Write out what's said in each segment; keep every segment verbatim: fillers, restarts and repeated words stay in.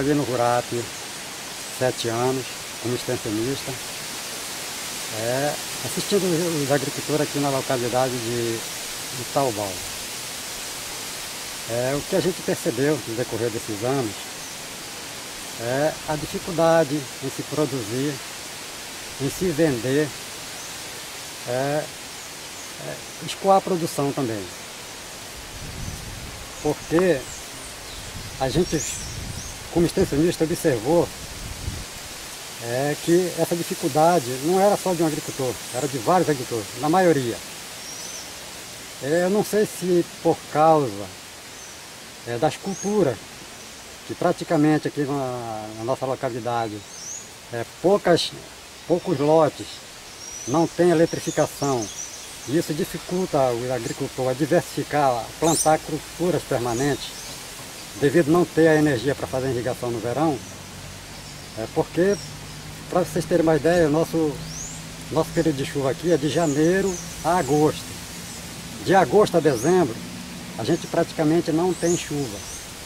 trabalhei no Ruap sete anos como extensionista, é, assistindo os agricultores aqui na localidade de Itaubal. É, o que a gente percebeu no decorrer desses anos é a dificuldade em se produzir, em se vender, é, é, escoar a produção também. Porque a gente, como extensionista, observou é, que essa dificuldade não era só de um agricultor, era de vários agricultores, na maioria. Eu não sei se por causa é, das culturas, que praticamente aqui na, na nossa localidade, é, poucas, poucos lotes não tem eletrificação, e isso dificulta o agricultor a diversificar, a plantar culturas permanentes, devido a não ter a energia para fazer irrigação no verão. É porque, para vocês terem uma ideia, o nosso, nosso período de chuva aqui é de janeiro a agosto. De agosto a dezembro, a gente praticamente não tem chuva.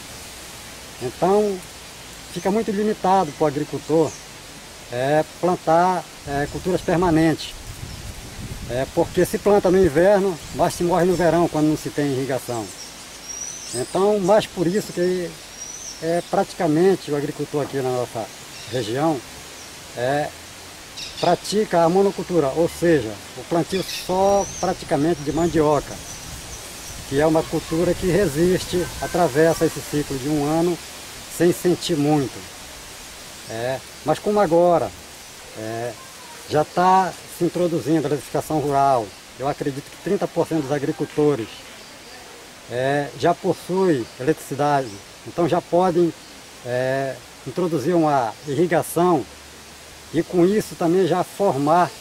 Então, fica muito limitado para o agricultor é, plantar é, culturas permanentes. É, porque se planta no inverno, mas se morre no verão quando não se tem irrigação. Então, mais por isso que é, praticamente o agricultor aqui na nossa região é, pratica a monocultura, ou seja, o plantio só praticamente de mandioca, que é uma cultura que resiste, atravessa esse ciclo de um ano sem sentir muito. É, mas como agora é, já está se introduzindo a eletrificação rural, eu acredito que trinta por cento dos agricultores é, já possuem eletricidade, então já podem é, introduzir uma irrigação e com isso também já formar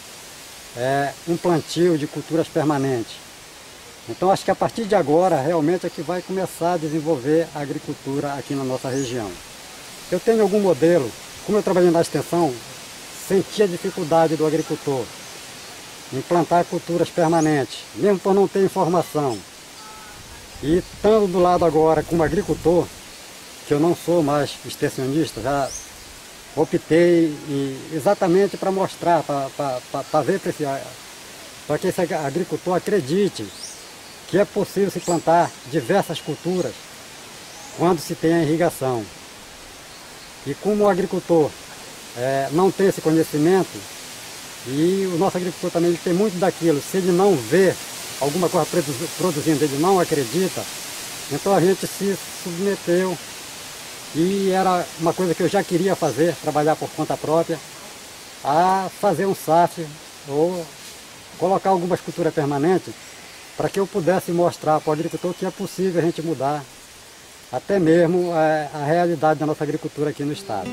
é, um plantio de culturas permanentes. Então acho que a partir de agora realmente é que vai começar a desenvolver a agricultura aqui na nossa região. Eu tenho algum modelo, como eu trabalhei na extensão, senti a dificuldade do agricultor em plantar culturas permanentes, mesmo por não ter informação. E estando do lado agora como agricultor, que eu não sou mais extensionista, já optei e, exatamente para mostrar, para ver para que esse agricultor acredite que é possível se plantar diversas culturas quando se tem a irrigação. E como o agricultor é, não tem esse conhecimento, e o nosso agricultor também ele tem muito daquilo, se ele não vê alguma coisa produzindo, ele não acredita, então a gente se submeteu, e era uma coisa que eu já queria fazer, trabalhar por conta própria, a fazer um S A F, ou colocar algumas culturas permanentes, para que eu pudesse mostrar para o agricultor que é possível a gente mudar até mesmo a, a realidade da nossa agricultura aqui no estado.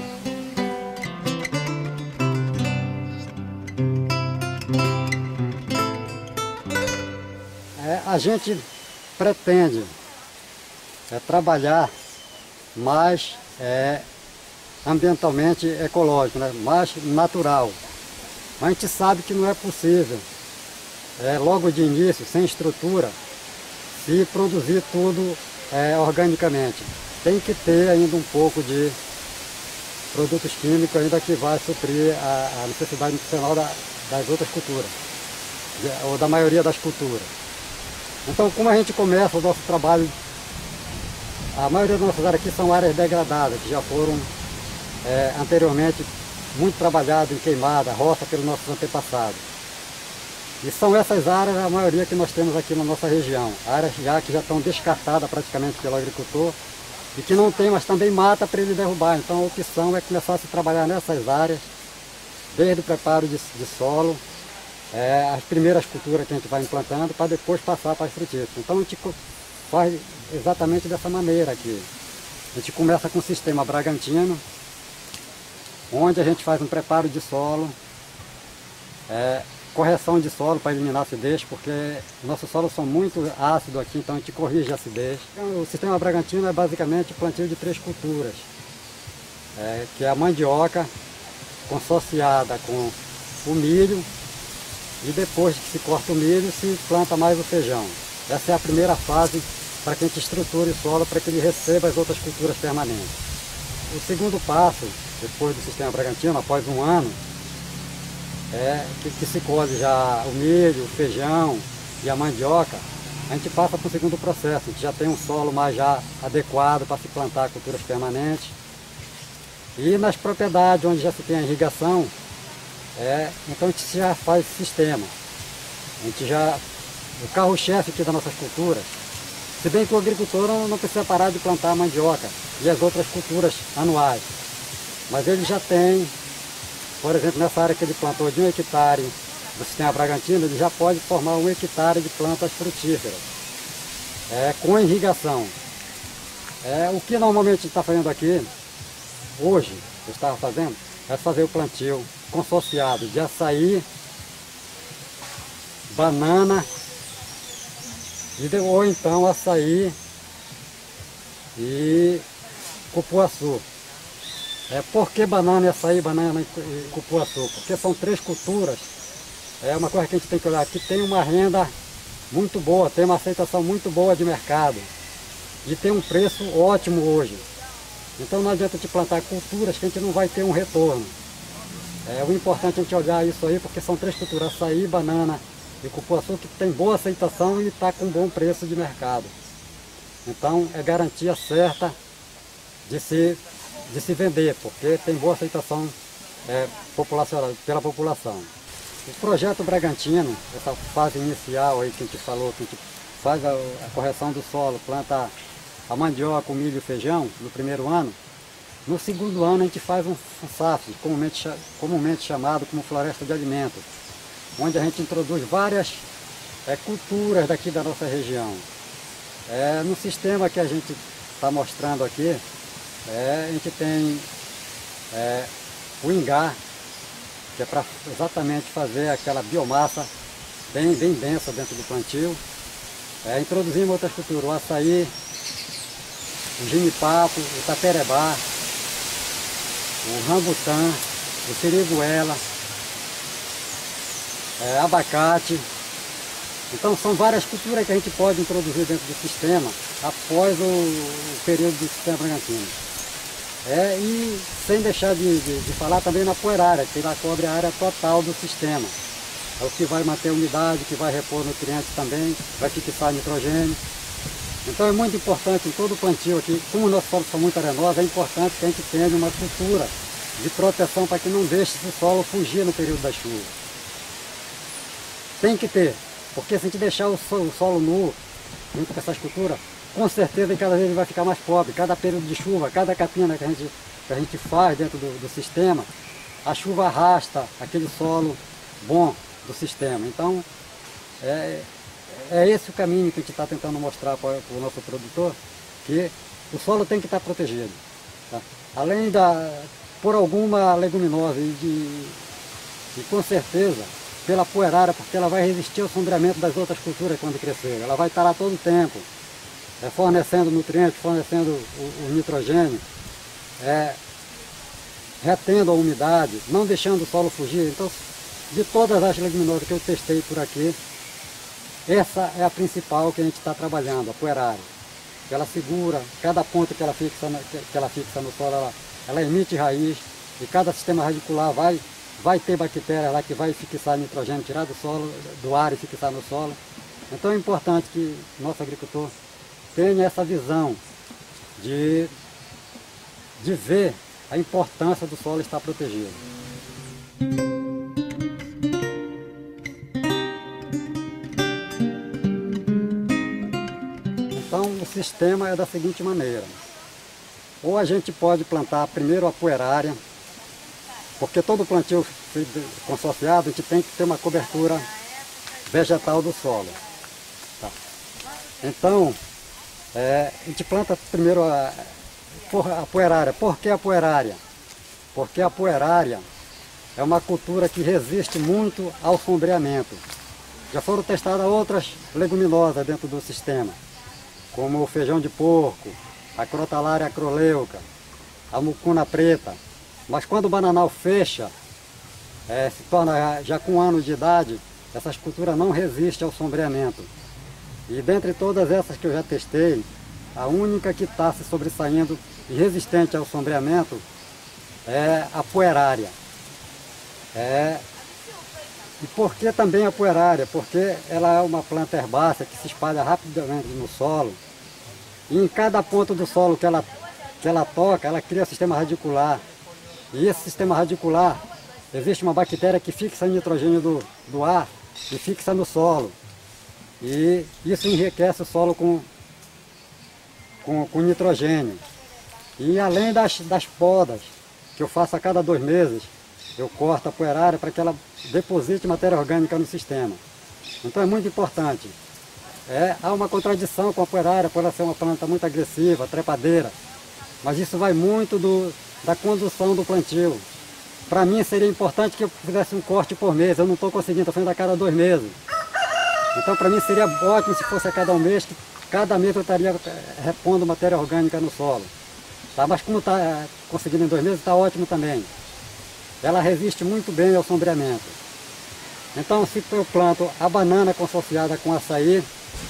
É, a gente pretende é, trabalhar mais é, ambientalmente ecológico, né? Mais natural. Mas a gente sabe que não é possível, é, logo de início, sem estrutura, se produzir tudo é, organicamente. Tem que ter ainda um pouco de produtos químicos ainda que vai suprir a, a necessidade nutricional da, das outras culturas, de, ou da maioria das culturas. Então, como a gente começa o nosso trabalho, a maioria das nossas áreas aqui são áreas degradadas, que já foram é, anteriormente muito trabalhadas em queimada, roça pelos nossos antepassados. E são essas áreas, a maioria que nós temos aqui na nossa região. Áreas já que já estão descartadas praticamente pelo agricultor e que não tem, mas também mata para ele derrubar. Então a opção é começar a se trabalhar nessas áreas, desde o preparo de, de solo, é, as primeiras culturas que a gente vai implantando, para depois passar para as frutíferas. Então a gente faz exatamente dessa maneira aqui. A gente começa com o sistema Bragantino, onde a gente faz um preparo de solo, é, correção de solo para eliminar a acidez, porque nossos solos são muito ácidos aqui, então a gente corrige a acidez. O sistema Bragantino é basicamente plantio de três culturas, é, que é a mandioca consorciada com o milho, e depois que se corta o milho, se planta mais o feijão. Essa é a primeira fase para que a gente estruture o solo para que ele receba as outras culturas permanentes. o segundo passo, depois do sistema Bragantino, após um ano, é que, que se colhe já o milho, o feijão e a mandioca, a gente passa para o segundo processo. A gente já tem um solo mais já adequado para se plantar culturas permanentes. E nas propriedades onde já se tem a irrigação, é, então a gente já faz esse sistema. A gente já, o carro-chefe aqui das nossas culturas, se bem que o agricultor não, não precisa parar de plantar a mandioca e as outras culturas anuais, mas ele já tem, por exemplo, nessa área que ele plantou de um hectare do sistema Bragantino, ele já pode formar um hectare de plantas frutíferas, é, com irrigação. É, o que normalmente a gente está fazendo aqui, hoje, eu estava fazendo, é fazer o plantio consorciado de açaí, banana, ou então açaí e cupuaçu. É, por que banana e açaí, banana e cupuaçu? Porque são três culturas, é uma coisa que a gente tem que olhar, que tem uma renda muito boa, tem uma aceitação muito boa de mercado e tem um preço ótimo hoje. Então não adianta te plantar culturas que a gente não vai ter um retorno. É, o importante é a gente olhar isso aí, porque são três culturas, açaí, banana e cupuaçu, que tem boa aceitação e está com bom preço de mercado. Então é garantia certa de se, de se vender, porque tem boa aceitação é, populacional, pela população. O projeto Bragantino, essa fase inicial aí que a gente falou, que a gente faz a, a correção do solo, planta a mandioca, o milho e o feijão no primeiro ano. No segundo ano a gente faz um, um S A F, comumente, comumente chamado como floresta de alimentos, onde a gente introduz várias é, culturas daqui da nossa região. É, no sistema que a gente está mostrando aqui, é, a gente tem é, o ingá, que é para exatamente fazer aquela biomassa bem, bem densa dentro do plantio. É, introduzimos outras culturas, o açaí, o ginipapo, o taperebá, o rambutã, o siriguela, é, abacate. Então são várias culturas que a gente pode introduzir dentro do sistema após o, o período do sistema Bragantino. É, e sem deixar de, de, de falar também na poerária, que ela cobre a área total do sistema. É o que vai manter a umidade, que vai repor nutrientes também, vai fixar nitrogênio. Então é muito importante em todo o plantio aqui, como os nossos solos são muito arenosos, é importante que a gente tenha uma cultura de proteção para que não deixe esse solo fugir no período da chuva. Tem que ter, porque se a gente deixar o solo, o solo nu, junto com essas culturas, com certeza cada vez ele vai ficar mais pobre. Cada período de chuva, cada capina que a gente, que a gente faz dentro do, do sistema, a chuva arrasta aquele solo bom do sistema. Então, é, é esse o caminho que a gente está tentando mostrar para o nosso produtor, que o solo tem que estar protegido. Tá? Além da, por alguma leguminosa e, de, e com certeza pela poerária, porque ela vai resistir ao sombreamento das outras culturas quando crescer. Ela vai estar lá todo o tempo, é, fornecendo nutrientes, fornecendo o, o nitrogênio, é, retendo a umidade, não deixando o solo fugir. Então, de todas as leguminosas que eu testei por aqui, essa é a principal que a gente está trabalhando, a poerária. Ela segura, cada ponto que ela fixa, que ela fixa no solo, ela, ela emite raiz, e cada sistema radicular vai, vai ter bactérias lá que vai fixar nitrogênio, tirar do solo, do ar e fixar no solo. Então é importante que o nosso agricultor tenha essa visão de, de ver a importância do solo estar protegido. Então o sistema é da seguinte maneira: ou a gente pode plantar primeiro a poerária, porque todo plantio consorciado a gente tem que ter uma cobertura vegetal do solo. Tá. Então é, a gente planta primeiro a, a poerária. Por que a poerária? Porque a poerária é uma cultura que resiste muito ao sombreamento. Já foram testadas outras leguminosas dentro do sistema, como o feijão de porco, a Crotalária acroleuca, a mucuna preta. Mas quando o bananal fecha, é, se torna já com um ano de idade, essas culturas não resistem ao sombreamento. E dentre todas essas que eu já testei, a única que está se sobressaindo e resistente ao sombreamento é a poerária. É, e por que também a poerária? Porque ela é uma planta herbácea que se espalha rapidamente no solo. E em cada ponto do solo que ela, que ela toca, ela cria um sistema radicular. E esse sistema radicular, existe uma bactéria que fixa o nitrogênio do, do ar e fixa no solo. E isso enriquece o solo com, com, com nitrogênio. E além das, das podas, que eu faço a cada dois meses, eu corto a poerária para que ela deposite matéria orgânica no sistema. Então é muito importante. É, há uma contradição com a poerária, por ela ser uma planta muito agressiva, trepadeira. Mas isso vai muito do, da condução do plantio. Para mim seria importante que eu fizesse um corte por mês. Eu não estou conseguindo, estou fazendo a cada dois meses. Então para mim seria ótimo se fosse a cada um mês, que cada mês eu estaria repondo matéria orgânica no solo. Tá? Mas como está conseguindo em dois meses, está ótimo também. Ela resiste muito bem ao sombreamento. Então se eu planto a banana consorciada com açaí,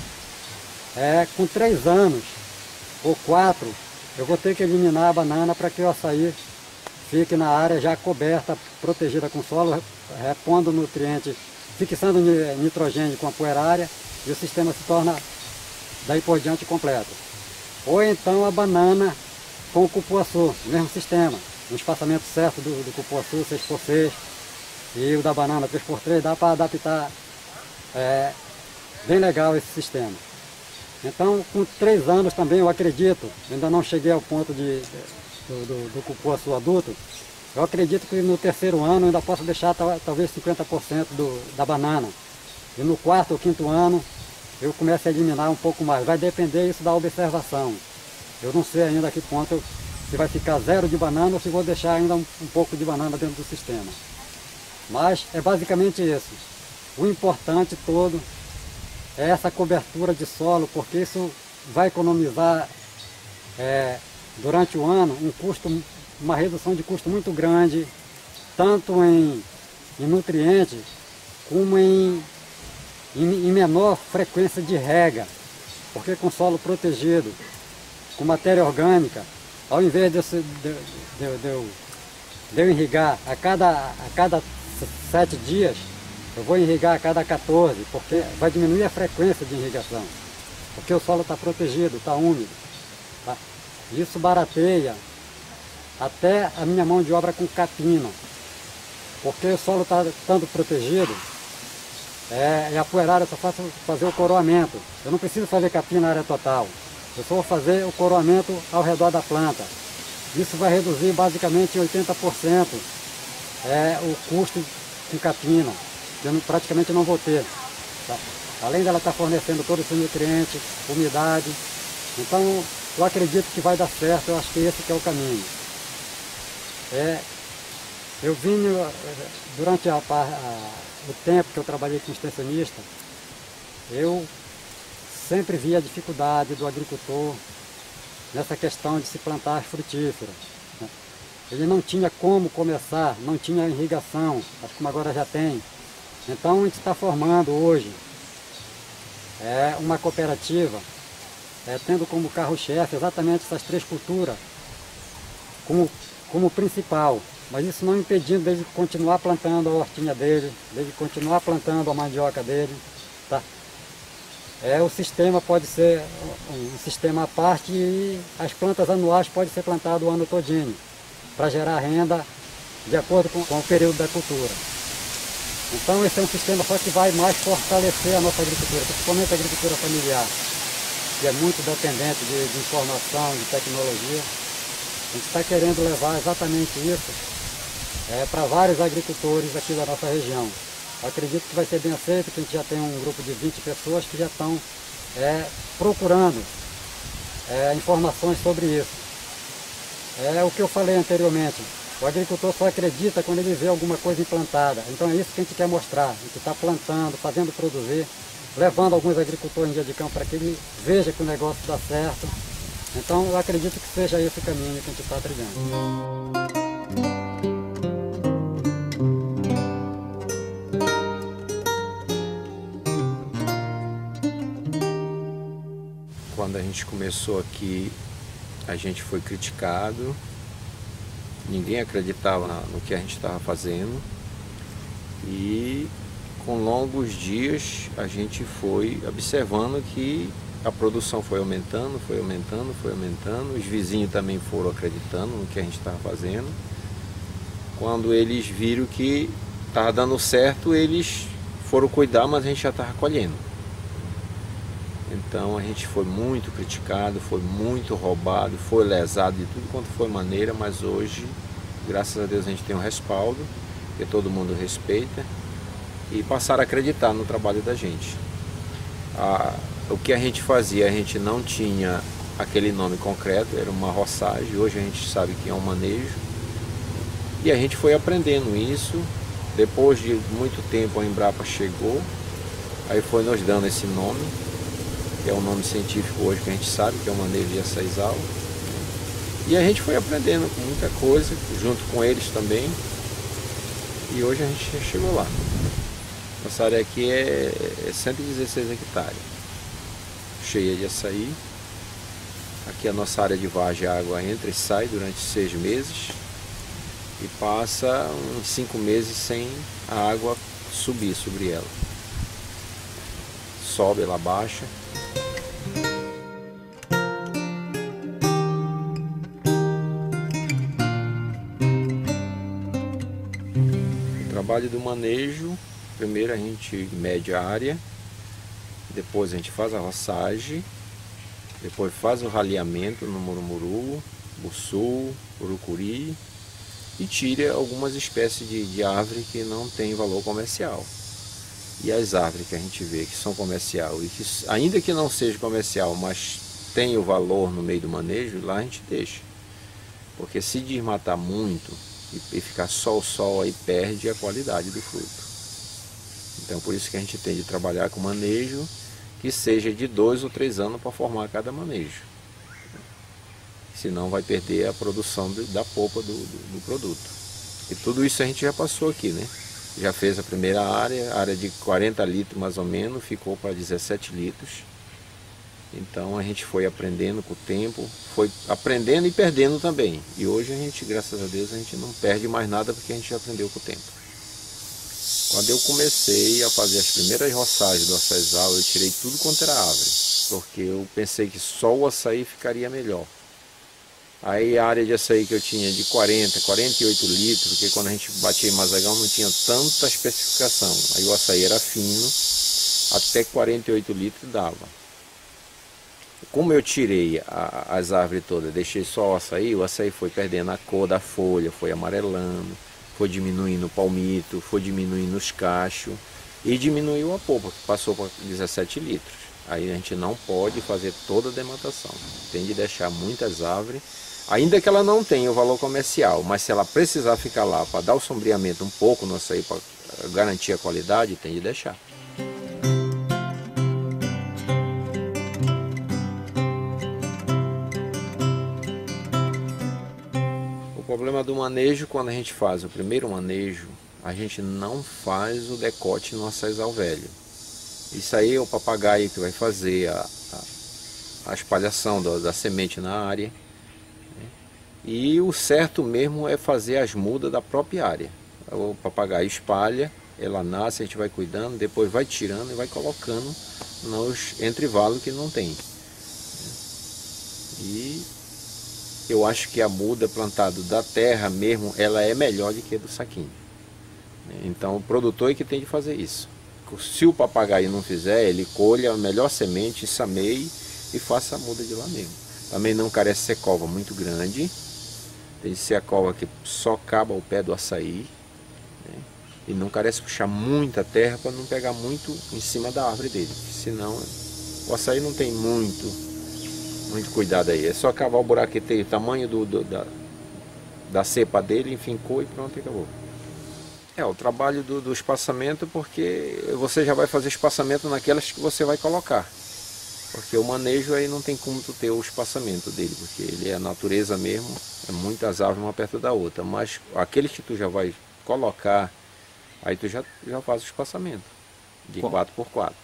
é, com três anos ou quatro, eu vou ter que eliminar a banana para que o açaí fique na área já coberta, protegida com solo, repondo nutrientes, fixando nitrogênio com a poerária, e o sistema se torna daí por diante completo. Ou então a banana com o cupuaçu, mesmo sistema, um espaçamento certo do, do cupuaçu, seis por seis, e o da banana três por três, dá para adaptar é, bem legal esse sistema. Então, com três anos também, eu acredito, ainda não cheguei ao ponto de, de, do, do cupuaçu adulto, eu acredito que no terceiro ano eu ainda posso deixar talvez cinquenta por cento do, da banana. E no quarto ou quinto ano eu começo a eliminar um pouco mais. Vai depender isso da observação. Eu não sei ainda a que ponto eu, se vai ficar zero de banana ou se vou deixar ainda um, um pouco de banana dentro do sistema. Mas é basicamente isso. O importante todo é essa cobertura de solo, porque isso vai economizar é, durante o ano um custo, uma redução de custo muito grande, tanto em, em nutrientes como em, em, em menor frequência de rega, porque com solo protegido, com matéria orgânica, ao invés de eu, de, de, de, eu, de eu irrigar a cada, a cada sete dias, eu vou irrigar a cada quatorze, porque vai diminuir a frequência de irrigação, porque o solo está protegido, está úmido. Tá? Isso barateia até a minha mão de obra com capina, porque o solo está tanto protegido, é, e a poerária só faço fazer o coroamento. Eu não preciso fazer capina na área total, eu só vou fazer o coroamento ao redor da planta. Isso vai reduzir basicamente em oitenta por cento é, o custo com capina, que eu não, praticamente não vou ter. Tá? Além dela estar fornecendo todos os nutrientes, umidade, então eu acredito que vai dar certo, eu acho que esse que é o caminho. É, eu vim, durante a, a, o tempo que eu trabalhei como extensionista, eu sempre vi a dificuldade do agricultor nessa questão de se plantar frutíferas. Né? Ele não tinha como começar, não tinha irrigação, acho que agora já tem. Então a gente está formando hoje é, uma cooperativa, é, tendo como carro-chefe exatamente essas três culturas como como principal, mas isso não impedindo dele continuar plantando a hortinha dele, dele continuar plantando a mandioca dele, tá? É, o sistema pode ser um sistema à parte e as plantas anuais podem ser plantadas o ano todinho, para gerar renda de acordo com, com o período da cultura. Então esse é um sistema só que vai mais fortalecer a nossa agricultura, principalmente a agricultura familiar, que é muito dependente de, de informação, de tecnologia. A gente está querendo levar exatamente isso é, para vários agricultores aqui da nossa região. Eu acredito que vai ser bem aceito, que a gente já tem um grupo de vinte pessoas que já estão é, procurando é, informações sobre isso. É o que eu falei anteriormente, o agricultor só acredita quando ele vê alguma coisa implantada. Então é isso que a gente quer mostrar, a gente está plantando, fazendo produzir, levando alguns agricultores em dia de campo para que ele veja que o negócio dá certo. Então eu acredito que seja esse o caminho que a gente está trilhando. Quando a gente começou aqui, a gente foi criticado, ninguém acreditava no que a gente estava fazendo, e com longos dias a gente foi observando que a produção foi aumentando, foi aumentando, foi aumentando, os vizinhos também foram acreditando no que a gente estava fazendo. Quando eles viram que estava dando certo, eles foram cuidar, mas a gente já estava colhendo. Então a gente foi muito criticado, foi muito roubado, foi lesado de tudo quanto foi maneira, mas hoje, graças a Deus, a gente tem um respaldo, que todo mundo respeita, e passaram a acreditar no trabalho da gente. A, o que a gente fazia, a gente não tinha aquele nome concreto, era uma roçagem, hoje a gente sabe que é um manejo, e a gente foi aprendendo isso. Depois de muito tempo a Embrapa chegou, aí foi nos dando esse nome, que é o nome científico hoje que a gente sabe, que é o manejo de açaizal. E a gente foi aprendendo com muita coisa, junto com eles também, e hoje a gente chegou lá. Nossa área aqui é cento e dezesseis hectares, cheia de açaí. Aqui a nossa área de vargem, a água entra e sai durante seis meses e passa uns cinco meses sem a água subir sobre ela. Sobe, ela baixa. O trabalho do manejo, primeiro a gente mede a área, depois a gente faz a roçagem, depois faz o raleamento no murumuru, buçu, urucuri, e tira algumas espécies de, de árvore que não tem valor comercial. E as árvores que a gente vê que são comercial e que, ainda que não seja comercial, mas tem o valor no meio do manejo, lá a gente deixa. Porque se desmatar muito e, e ficar só o sol, aí perde a qualidade do fruto. Então por isso que a gente tem de trabalhar com manejo que seja de dois ou três anos para formar cada manejo. Senão vai perder a produção da polpa do, do, do produto. E tudo isso a gente já passou aqui, né? Já fez a primeira área, área de quarenta litros mais ou menos, ficou para dezessete litros. Então a gente foi aprendendo com o tempo, foi aprendendo e perdendo também. E hoje a gente, graças a Deus, a gente não perde mais nada porque a gente já aprendeu com o tempo. Quando eu comecei a fazer as primeiras roçagens do açaizal, eu tirei tudo quanto era árvore, porque eu pensei que só o açaí ficaria melhor. Aí a área de açaí que eu tinha de quarenta, quarenta e oito litros, porque quando a gente batia em Mazagão não tinha tanta especificação. Aí o açaí era fino, até quarenta e oito litros dava. Como eu tirei a, as árvores todas, deixei só o açaí, o açaí foi perdendo a cor da folha, foi amarelando, foi diminuindo o palmito, foi diminuindo os cachos e diminuiu a polpa, que passou para dezessete litros. Aí a gente não pode fazer toda a dematação, tem de deixar muitas árvores, ainda que ela não tenha o valor comercial, mas se ela precisar ficar lá para dar o sombreamento um pouco no açaí, para garantir a qualidade, tem de deixar. O problema do manejo, quando a gente faz o primeiro manejo, a gente não faz o decote no açaizal velho. Isso aí é o papagaio que vai fazer a, a, a espalhação da, da semente na área. Né? E o certo mesmo é fazer as mudas da própria área. O papagaio espalha, ela nasce, a gente vai cuidando, depois vai tirando e vai colocando nos entrevalos que não tem. E eu acho que a muda plantada da terra mesmo, ela é melhor do que a do saquinho. Então o produtor é que tem de fazer isso. Se o papagaio não fizer, ele colha a melhor semente, sameie e faça a muda de lá mesmo. Também não carece ser cova muito grande, tem de ser a cova que só caba o pé do açaí, né? E não carece puxar muita terra para não pegar muito em cima da árvore dele, senão o açaí não tem muito, muito cuidado aí. É só cavar o buraco que tem o tamanho do, do, da, da cepa dele, enfincou e pronto, acabou. É, o trabalho do, do espaçamento, porque você já vai fazer espaçamento naquelas que você vai colocar. Porque o manejo aí não tem como tu ter o espaçamento dele, porque ele é a natureza mesmo, é muitas árvores uma perto da outra. Mas aqueles que tu já vai colocar, aí tu já, já faz o espaçamento de quatro por quatro.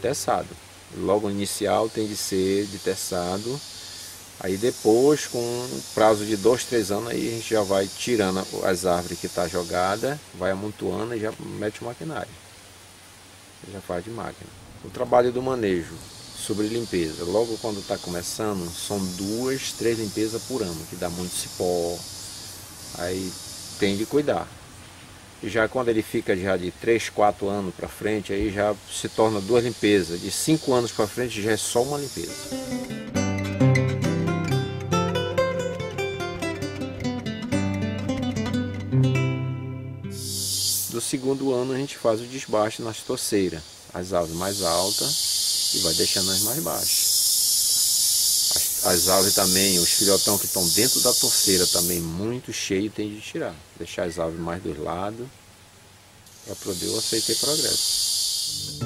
terçado. Logo inicial tem de ser de terçado. Aí depois, com um prazo de dois, três anos, aí a gente já vai tirando as árvores que está jogada, vai amontoando e já mete o maquinário. Já faz de máquina. O trabalho do manejo sobre limpeza. Logo quando está começando, são duas, três limpezas por ano, que dá muito cipó. Aí tem de cuidar. E já quando ele fica já de três, quatro anos para frente, aí já se torna duas limpezas. De cinco anos para frente já é só uma limpeza. Do segundo ano a gente faz o desbaste nas torceiras, as árvores mais altas e vai deixando as mais baixas. As, as árvores também, os filhotão que estão dentro da torceira também muito cheio tem de tirar. Deixar as árvores mais dos lados para poder o aceite ter progresso.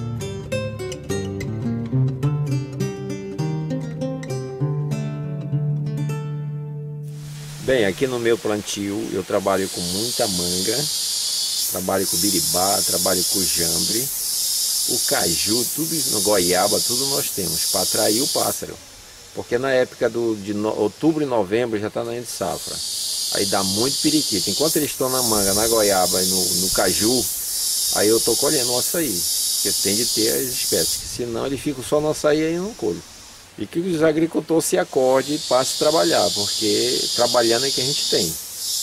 Bem, aqui no meu plantio eu trabalho com muita manga. Trabalho com biribá, trabalho com jambre, o caju, tudo isso, no goiaba, tudo nós temos, para atrair o pássaro. Porque na época do, de no, outubro e novembro já está na entre safra. Aí dá muito periquito. Enquanto eles estão na manga, na goiaba e no, no caju, aí eu estou colhendo o açaí. Porque tem de ter as espécies, senão ele fica só no açaí e aí não colhe. E que os agricultores se acordem e passem a trabalhar, porque trabalhando é que a gente tem.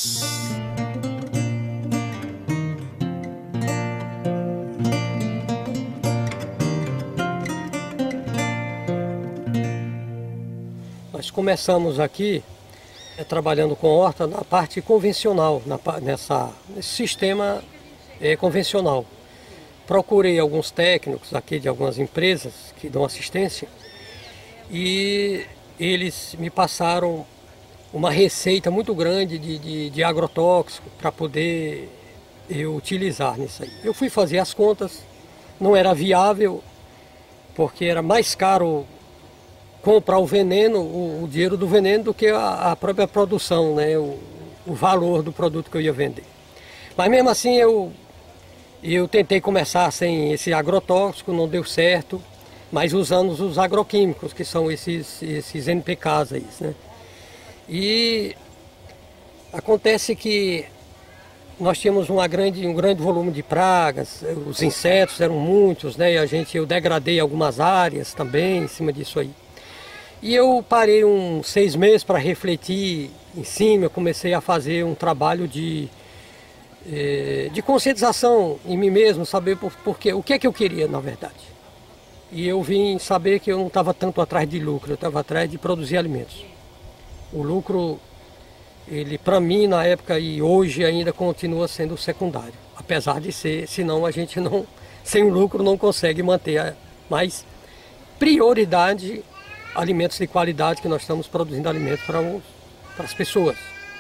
Nós começamos aqui é, trabalhando com horta na parte convencional, na, nessa, nesse sistema é, convencional. Procurei alguns técnicos aqui de algumas empresas que dão assistência e eles me passaram uma receita muito grande de, de, de agrotóxico para poder eu utilizar nisso aí. Eu fui fazer as contas, não era viável porque era mais caro comprar o veneno, o, o dinheiro do veneno, do que a, a própria produção, né? o, o valor do produto que eu ia vender. Mas mesmo assim eu, eu tentei começar sem esse agrotóxico, não deu certo, mas usando os agroquímicos, que são esses, esses N P Ks aí, né? E acontece que nós tínhamos uma grande, um grande volume de pragas, os insetos eram muitos, né? E a gente, eu degradei algumas áreas também em cima disso aí. E eu parei uns seis meses para refletir em cima, eu comecei a fazer um trabalho de, de conscientização em mim mesmo, saber por, por quê, o que é que eu queria na verdade. E eu vim saber que eu não estava tanto atrás de lucro, eu estava atrás de produzir alimentos. O lucro, ele para mim na época e hoje ainda continua sendo secundário, apesar de ser, senão a gente não, sem o lucro não consegue manter, mas prioridade alimentos de qualidade, que nós estamos produzindo alimentos para, os, para as pessoas.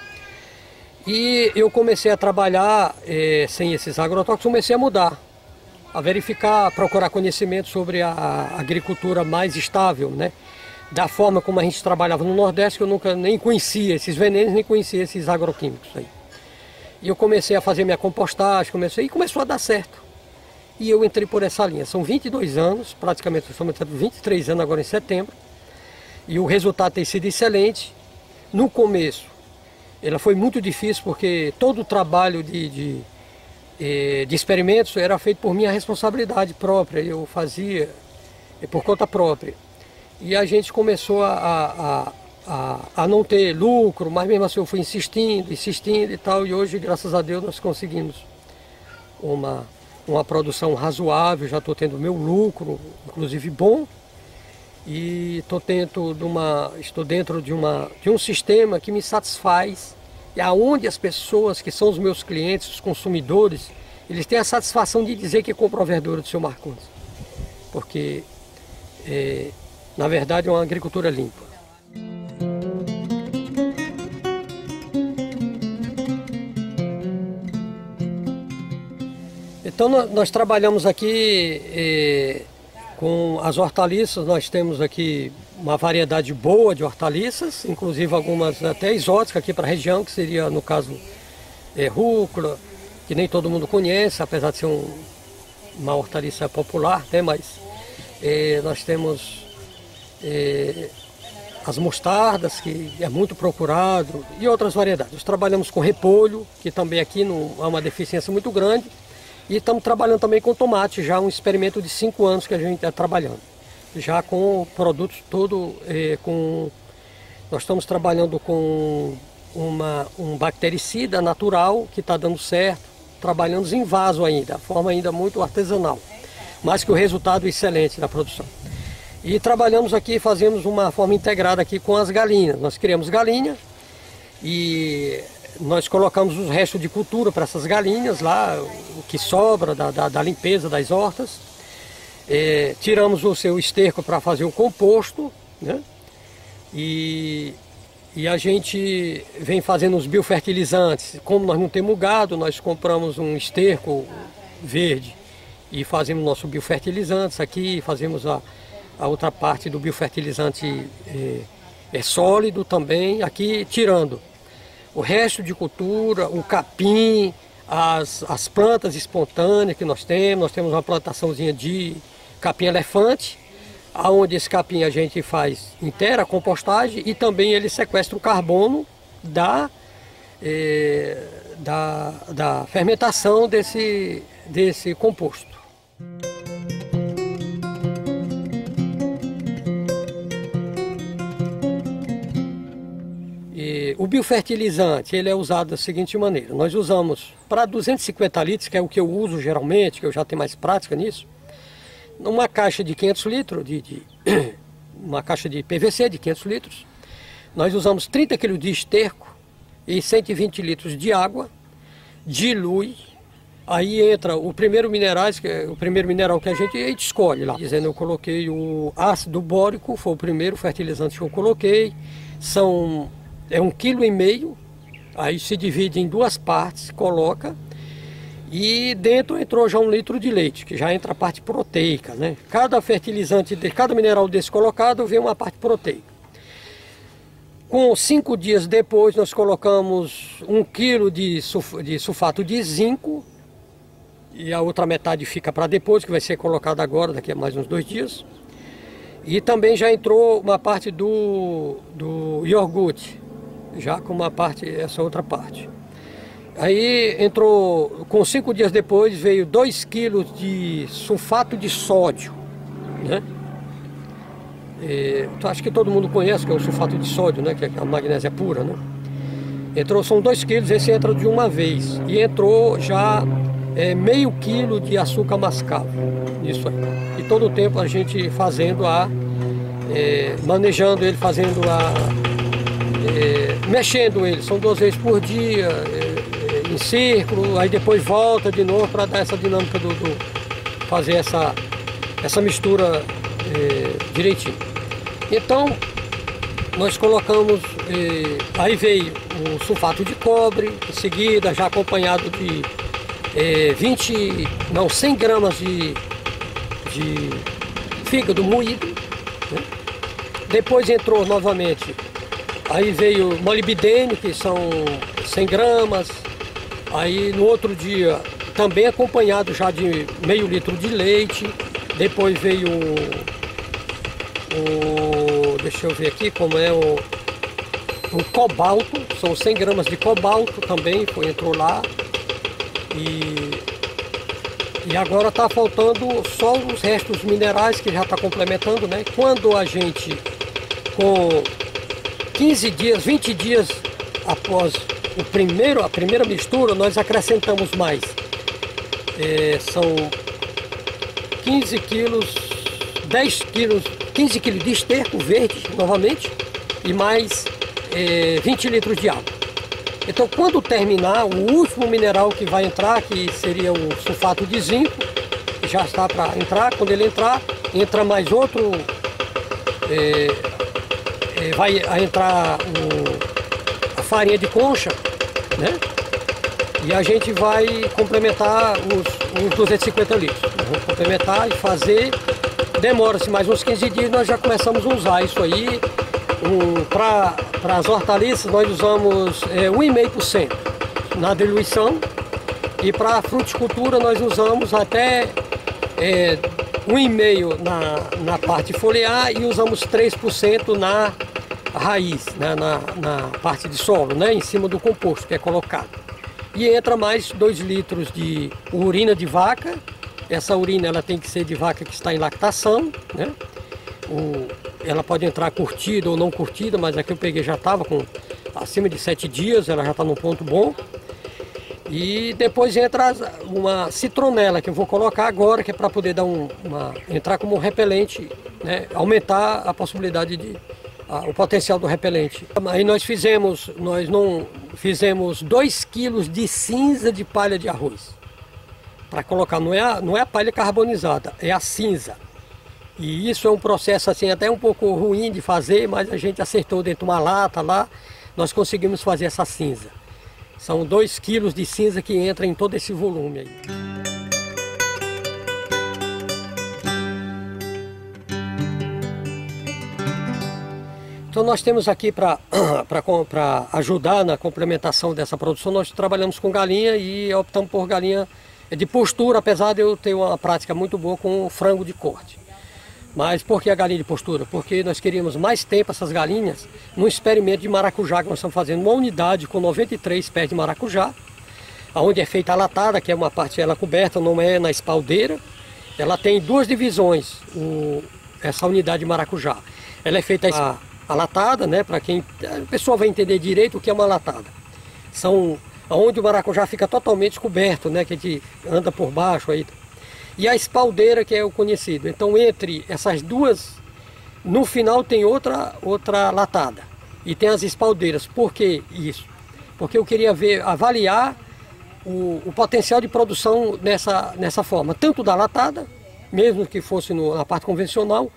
E eu comecei a trabalhar é, sem esses agrotóxicos, comecei a mudar, a verificar, procurar conhecimento sobre a, a agricultura mais estável, né? Da forma como a gente trabalhava no Nordeste, que eu nunca nem conhecia esses venenos, nem conhecia esses agroquímicos aí. E eu comecei a fazer minha compostagem, comecei, e começou a dar certo. E eu entrei por essa linha. São vinte e dois anos, praticamente estamos entrando vinte e três anos agora em setembro. E o resultado tem sido excelente. No começo, ela foi muito difícil porque todo o trabalho de, de, de experimentos era feito por minha responsabilidade própria. Eu fazia por conta própria. E a gente começou a, a, a, a não ter lucro, mas mesmo assim eu fui insistindo, insistindo e tal. E hoje, graças a Deus, nós conseguimos uma, uma produção razoável. Já estou tendo meu lucro, inclusive bom. E estou dentro de uma, estou dentro de uma, de um sistema que me satisfaz, e aonde as pessoas que são os meus clientes, os consumidores, eles têm a satisfação de dizer que compram a verdura do seu Marcondes, porque é, na verdade é uma agricultura limpa. Então nós, nós trabalhamos aqui é, com as hortaliças. Nós temos aqui uma variedade boa de hortaliças, inclusive algumas até exóticas aqui para a região, que seria, no caso, é, rúcula, que nem todo mundo conhece, apesar de ser um, uma hortaliça popular, né? Mas É, nós temos é, as mostardas, que é muito procurado, e outras variedades. Nós trabalhamos com repolho, que também aqui não há uma deficiência muito grande, e estamos trabalhando também com tomate, já um experimento de cinco anos que a gente está trabalhando. Já com produtos todo, é, com, nós estamos trabalhando com uma, um bactericida natural que está dando certo, trabalhando em vaso ainda, a forma ainda muito artesanal, mas que o resultado é excelente da produção. E trabalhamos aqui, fazemos uma forma integrada aqui com as galinhas. Nós criamos galinha e nós colocamos os restos de cultura para essas galinhas lá, o que sobra da, da, da limpeza das hortas. É, tiramos o seu esterco para fazer o composto, né? E, e a gente vem fazendo os biofertilizantes. Como nós não temos gado, nós compramos um esterco verde e fazemos nosso biofertilizantes aqui, fazemos a, a outra parte do biofertilizante é, é sólido também, aqui tirando o resto de cultura, o capim, as, as plantas espontâneas que nós temos. Nós temos uma plantaçãozinha de capim-elefante, onde esse capim a gente faz inteira a compostagem e também ele sequestra o carbono da, é, da, da fermentação desse, desse composto. E o biofertilizante ele é usado da seguinte maneira: nós usamos para duzentos e cinquenta litros, que é o que eu uso geralmente, que eu já tenho mais prática nisso, numa caixa de quinhentos litros, de, de, uma caixa de P V C de quinhentos litros, nós usamos trinta quilos de esterco e cento e vinte litros de água, dilui. Aí entra o primeiro minerais, que é o primeiro mineral que a gente, a gente escolhe lá. Dizendo, eu coloquei o ácido bórico, foi o primeiro fertilizante que eu coloquei. São, é um quilo e meio, aí se divide em duas partes, coloca. E dentro entrou já um litro de leite, que já entra a parte proteica, né? Cada fertilizante, de, cada mineral desse colocado vem uma parte proteica. Com cinco dias depois nós colocamos um quilo de, sulf, de sulfato de zinco, e a outra metade fica para depois, que vai ser colocada agora, daqui a mais uns dois dias. E também já entrou uma parte do, do iogurte, já com uma parte, essa outra parte. Aí entrou, com cinco dias depois, veio dois quilos de sulfato de sódio, né? E, acho que todo mundo conhece que é o sulfato de sódio, né? Que é a magnésia pura, né? Entrou, são dois quilos, esse entra de uma vez. E entrou já é, meio quilo de açúcar mascavo, isso aí. E todo o tempo a gente fazendo a, é, manejando ele, fazendo a, é, mexendo ele, são duas vezes por dia, é, em círculo, aí depois volta de novo para dar essa dinâmica do, do fazer essa, essa mistura é, direitinho. Então nós colocamos, é, aí veio o sulfato de cobre, em seguida já acompanhado de é, vinte, não, cem gramas de, de fígado moído, né? Depois entrou novamente, aí veio molibdênio, que são cem gramas. Aí no outro dia, também acompanhado já de meio litro de leite. Depois veio o, o deixa eu ver aqui como é o, o cobalto, são cem gramas de cobalto também, foi, entrou lá. E, e agora está faltando só os restos minerais que já está complementando, né? Quando a gente, com quinze dias, vinte dias após o primeiro, a primeira mistura, nós acrescentamos mais. É, são quinze quilos, dez quilos, quinze quilos de esterco verde, novamente, e mais é, vinte litros de água. Então, quando terminar, o último mineral que vai entrar, que seria o sulfato de zinco, que já está para entrar, quando ele entrar, entra mais outro, é, é, vai entrar o, a farinha de concha, né? E a gente vai complementar os, os duzentos e cinquenta litros. Nós vamos complementar e fazer, demora-se mais uns quinze dias, nós já começamos a usar isso aí. Um, para as hortaliças nós usamos é, um vírgula cinco por cento na diluição, e para a fruticultura nós usamos até é, um vírgula cinco por cento na, na parte foliar e usamos três por cento na raiz, né, na, na parte de solo, né, em cima do composto que é colocado. E entra mais dois litros de urina de vaca. Essa urina ela tem que ser de vaca que está em lactação, né? O, ela pode entrar curtida ou não curtida, mas aqui eu peguei já estava com acima de sete dias, ela já está num ponto bom. E depois entra uma citronela que eu vou colocar agora, que é para poder dar um, uma, entrar como um repelente, né? Aumentar a possibilidade de a, o potencial do repelente. Aí nós fizemos, nós não fizemos dois quilos de cinza de palha de arroz para colocar. Não é a, não é a palha carbonizada, é a cinza. E isso é um processo assim até um pouco ruim de fazer, mas a gente acertou dentro de uma lata lá, nós conseguimos fazer essa cinza. São dois quilos de cinza que entra em todo esse volume aí. Então nós temos aqui para ajudar na complementação dessa produção, nós trabalhamos com galinha e optamos por galinha de postura, apesar de eu ter uma prática muito boa com frango de corte. Mas por que a galinha de postura? Porque nós queríamos mais tempo essas galinhas no experimento de maracujá que nós estamos fazendo. Uma unidade com noventa e três pés de maracujá, onde é feita a latada, que é uma parte ela coberta, não é na espaldeira. Ela tem duas divisões, o, essa unidade de maracujá. Ela é feita a, a latada, né, para quem a pessoa vai entender direito o que é uma latada. São onde o maracujá fica totalmente coberto, né, que a gente anda por baixo aí. E a espaldeira, que é o conhecido. Então, entre essas duas, no final tem outra, outra latada. E tem as espaldeiras. Por que isso? Porque eu queria ver, avaliar o, o potencial de produção nessa, nessa forma. Tanto da latada, mesmo que fosse no, na parte convencional,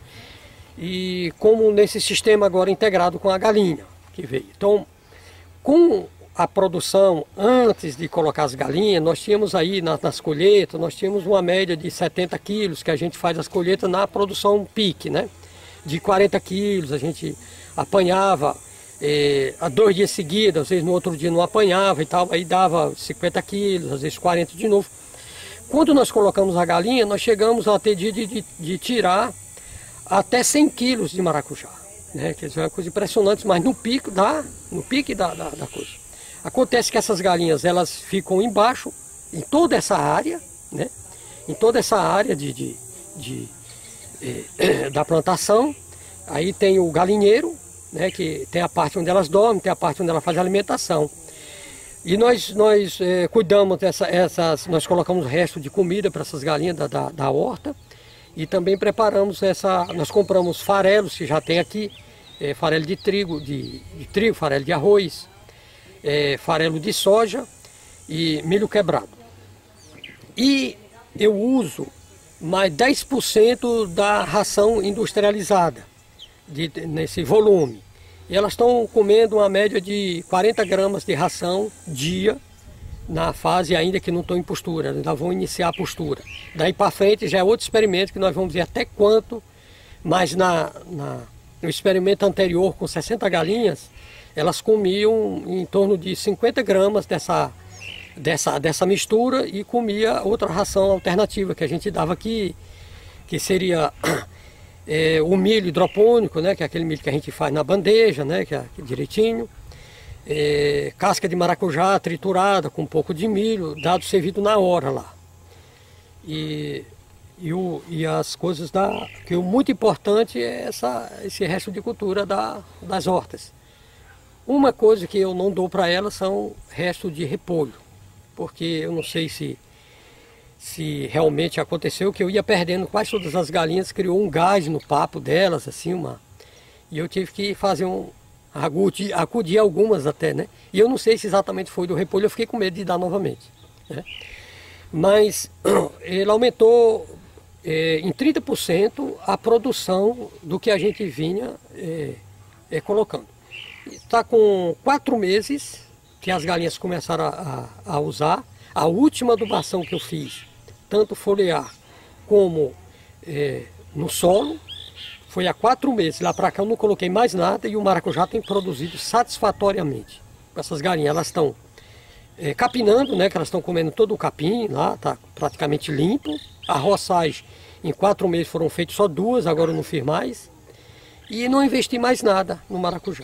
e como nesse sistema agora integrado com a galinha que veio. Então, com a produção, antes de colocar as galinhas, nós tínhamos aí nas, nas colheitas, nós tínhamos uma média de setenta quilos, que a gente faz as colheitas na produção pique, né? De quarenta quilos, a gente apanhava eh, a dois dias seguidos, às vezes no outro dia não apanhava e tal, aí dava cinquenta quilos, às vezes quarenta de novo. Quando nós colocamos a galinha, nós chegamos a ter dia de, de, de tirar até cem quilos de maracujá, né? Que é uma coisa impressionante, mas no pico da, no pique da, da, da coisa. Acontece que essas galinhas elas ficam embaixo, em toda essa área, né? Em toda essa área de, de, de, eh, da plantação. Aí tem o galinheiro, né? Que tem a parte onde elas dormem, tem a parte onde ela faz a alimentação. E nós, nós eh, cuidamos dessas, essas, nós colocamos o resto de comida para essas galinhas da, da, da horta. E também preparamos essa, nós compramos farelos que já tem aqui, eh, farelo de trigo, de, de trigo, farelo de arroz. É, farelo de soja e milho quebrado. E eu uso mais dez por cento da ração industrializada de, nesse volume. E elas estão comendo uma média de quarenta gramas de ração dia, na fase ainda que não estão em postura, ainda vão iniciar a postura. Daí para frente já é outro experimento que nós vamos ver até quanto, mas na, na, no experimento anterior com sessenta galinhas, elas comiam em torno de cinquenta gramas dessa, dessa, dessa mistura e comia outra ração alternativa que a gente dava aqui, que seria é, o milho hidropônico, né, que é aquele milho que a gente faz na bandeja, né, que é direitinho, é, casca de maracujá triturada com um pouco de milho, dado servido na hora lá. E, e, o, e as coisas da... que o muito importante é essa, esse resto de cultura da, das hortas. Uma coisa que eu não dou para elas são restos de repolho, porque eu não sei se, se realmente aconteceu que eu ia perdendo quase todas as galinhas, criou um gás no papo delas, assim, uma, e eu tive que fazer um, acudir, acudir algumas até, né? E eu não sei se exatamente foi do repolho, eu fiquei com medo de dar novamente, né? Mas ele aumentou é, em trinta por cento a produção do que a gente vinha é, é, colocando. Está com quatro meses que as galinhas começaram a, a, a usar. A última adubação que eu fiz, tanto foliar como é, no solo, foi há quatro meses. Lá para cá eu não coloquei mais nada e o maracujá tem produzido satisfatoriamente. Essas galinhas elas estão é, capinando, né, que elas estão comendo todo o capim lá, está praticamente limpo. A roçagem Em quatro meses foram feitas só duas, agora eu não fiz mais. E não investi mais nada no maracujá.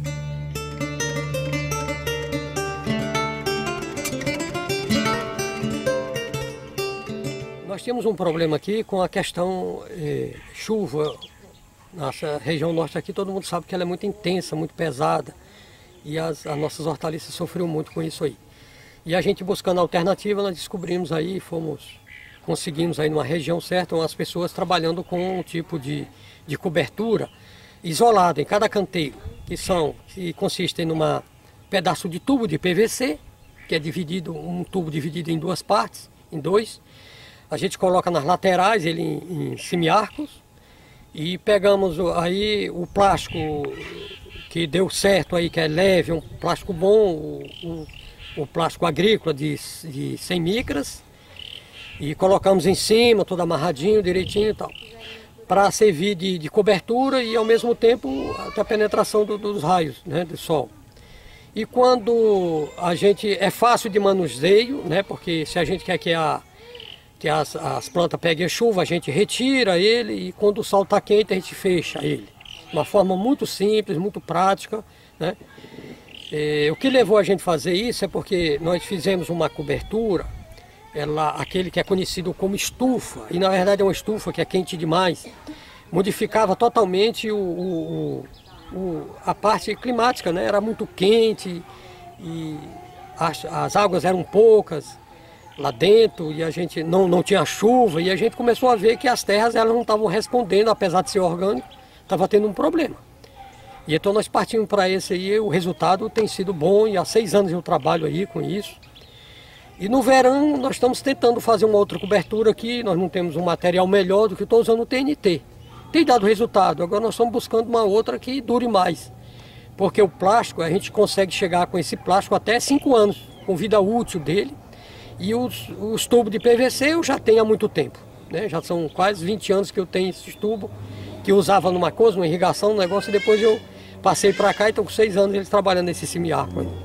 Nós temos um problema aqui com a questão eh, chuva. Nossa região norte aqui, todo mundo sabe que ela é muito intensa, muito pesada. E as, as nossas hortaliças sofreram muito com isso aí. E a gente buscando alternativa, nós descobrimos aí, fomos, conseguimos aí numa região certa, umas pessoas trabalhando com um tipo de, de cobertura isolada em cada canteiro, que são, que consistem numa pedaço de tubo de P V C, que é dividido, um tubo dividido em duas partes, em dois. A gente coloca nas laterais ele em, em semiarcos e pegamos aí o plástico que deu certo aí, que é leve, um plástico bom, o, o, o plástico agrícola de, de cem micras, e colocamos em cima, todo amarradinho, direitinho e tal, para servir de, de cobertura e ao mesmo tempo a penetração do, dos raios, né, do sol. E quando a gente, é fácil de manuseio, né, porque se a gente quer que, a, que as, as plantas peguem a chuva, a gente retira ele e quando o sol está quente a gente fecha ele. Uma forma muito simples, muito prática, né? E, o que levou a gente a fazer isso é porque nós fizemos uma cobertura, ela, aquele que é conhecido como estufa, e na verdade é uma estufa que é quente demais, modificava totalmente o, o, o, a parte climática, né? Era muito quente e as, as águas eram poucas lá dentro e a gente não, não tinha chuva e a gente começou a ver que as terras elas não estavam respondendo, apesar de ser orgânico, estava tendo um problema. E então nós partimos para esse aí, o resultado tem sido bom e há seis anos eu trabalho aí com isso. E no verão nós estamos tentando fazer uma outra cobertura aqui, nós não temos um material melhor do que estou usando o T N T. Tem dado resultado, agora nós estamos buscando uma outra que dure mais. Porque o plástico, a gente consegue chegar com esse plástico até cinco anos, com vida útil dele. E os, os tubos de P V C eu já tenho há muito tempo, né? Já são quase vinte anos que eu tenho esses tubos, que eu usava numa coisa, numa irrigação, um negócio, e depois eu passei para cá e estou com seis anos eles trabalhando nesse semiarco aí.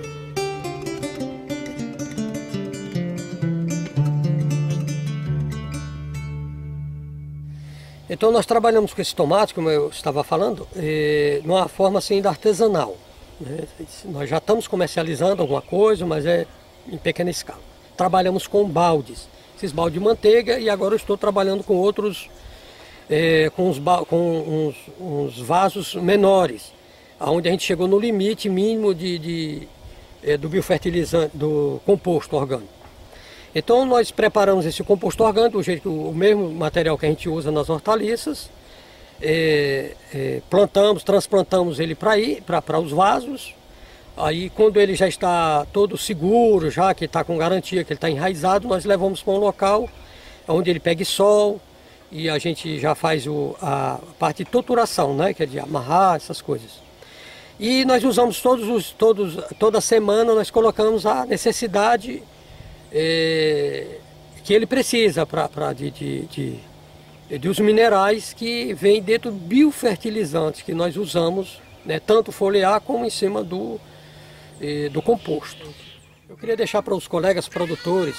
Então nós trabalhamos com esse tomate, como eu estava falando, eh, numa forma assim ainda artesanal, né? Nós já estamos comercializando alguma coisa, mas é em pequena escala. Trabalhamos com baldes, esses baldes de manteiga, e agora eu estou trabalhando com outros, é, com, uns, com uns, uns vasos menores, onde a gente chegou no limite mínimo de, de, é, do biofertilizante, do composto orgânico. Então nós preparamos esse composto orgânico, do jeito, o mesmo material que a gente usa nas hortaliças, é, é, plantamos, transplantamos ele para ir, para os vasos. Aí quando ele já está todo seguro, já que está com garantia que ele está enraizado, nós levamos para um local onde ele pegue sol e a gente já faz o, a parte de toturação, né, que é de amarrar essas coisas. E nós usamos todos os, todos, toda semana nós colocamos a necessidade é, que ele precisa pra, pra, de, de, de, de os minerais que vêm dentro do biofertilizante que nós usamos, né, tanto foliar como em cima do do composto. Eu queria deixar para os colegas produtores,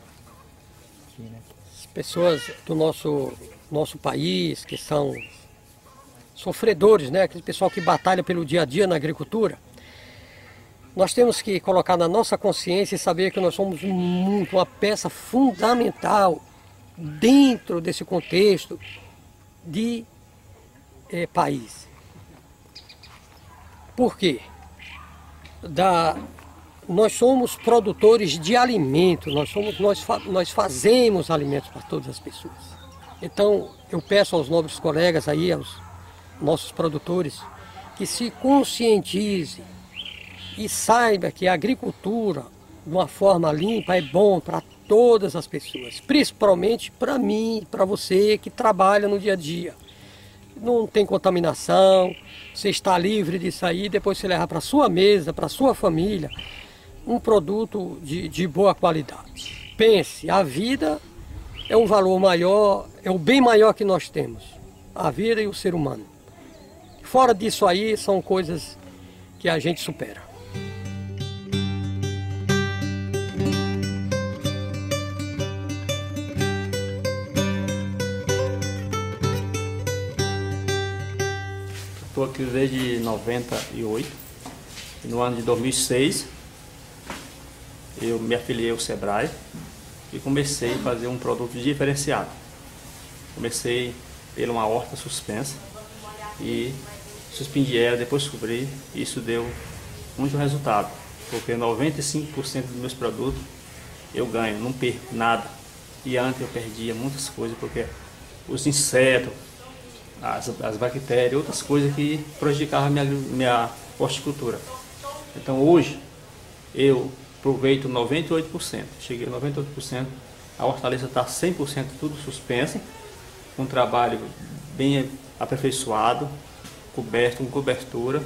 as pessoas do nosso, nosso país, que são sofredores, né? Aquele pessoal que batalha pelo dia a dia na agricultura, nós temos que colocar na nossa consciência e saber que nós somos muito uma peça fundamental dentro desse contexto de é, país. Por quê? Da, nós somos produtores de alimento, nós, somos, nós, nós fazemos alimentos para todas as pessoas. Então eu peço aos nobres colegas aí, aos nossos produtores, que se conscientizem e saibam que a agricultura, de uma forma limpa, é bom para todas as pessoas, principalmente para mim, para você que trabalha no dia a dia. Não tem contaminação, você está livre de sair, depois você leva para a sua mesa, para a sua família, um produto de, de boa qualidade. Pense, a vida é um valor maior, é o bem maior que nós temos, a vida e o ser humano. Fora disso aí, são coisas que a gente supera. aqui desde noventa e oito. E no ano de dois mil e seis, eu me afiliei ao Sebrae e comecei a fazer um produto diferenciado. Comecei pela uma horta suspensa e suspendi ela, depois descobri, e isso deu muito resultado, porque noventa e cinco por cento dos meus produtos eu ganho, não perco nada. E antes eu perdia muitas coisas, porque os insetos, as, as bactérias, outras coisas que prejudicavam a minha, minha horticultura. Então hoje eu aproveito noventa e oito por cento, cheguei a noventa e oito por cento, a hortaliça está cem por cento tudo suspensa, um trabalho bem aperfeiçoado, coberto, com cobertura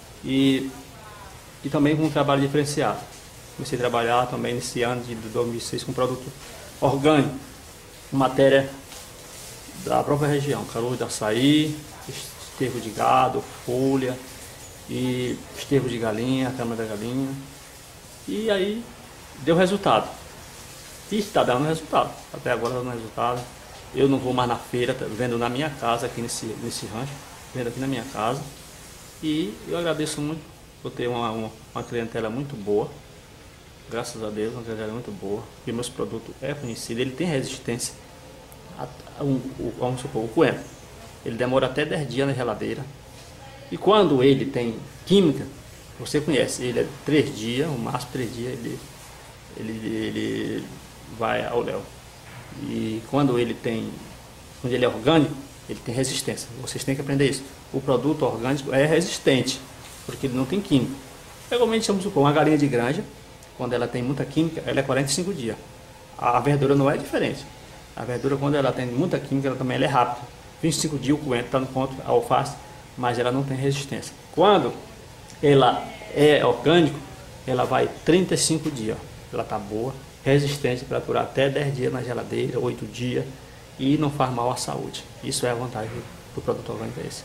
e, e também com um trabalho diferenciado. Comecei a trabalhar também nesse ano de dois mil e seis com produto orgânico, matéria da própria região, caroço de açaí, esterco de gado, folha e esterco de galinha, cama da galinha. E aí deu resultado. E está dando resultado. Até agora está dando resultado. Eu não vou mais na feira, vendo na minha casa, aqui nesse, nesse rancho, vendo aqui na minha casa. E eu agradeço muito por ter uma, uma, uma clientela muito boa. Graças a Deus, uma clientela muito boa. Porque meus produtos é conhecido, ele tem resistência. A, a, um, o, vamos supor, o coentro. Ele demora até dez dias na geladeira. E quando ele tem química, você conhece, ele é três dias, o máximo três dias, ele, ele, ele vai ao léu. E quando ele tem, quando ele é orgânico, ele tem resistência. Vocês têm que aprender isso. O produto orgânico é resistente, porque ele não tem química. Igualmente, vamos supor, uma galinha de granja, quando ela tem muita química, ela é quarenta e cinco dias. A verdura não é diferente. A verdura, quando ela tem muita química, ela também ela é rápida. vinte e cinco dias o coentro está no ponto, a alface, mas ela não tem resistência. Quando ela é orgânico, ela vai trinta e cinco dias. Ela está boa, resistente para durar até dez dias na geladeira, oito dias, e não faz mal à saúde. Isso é a vantagem do produto orgânico, é esse.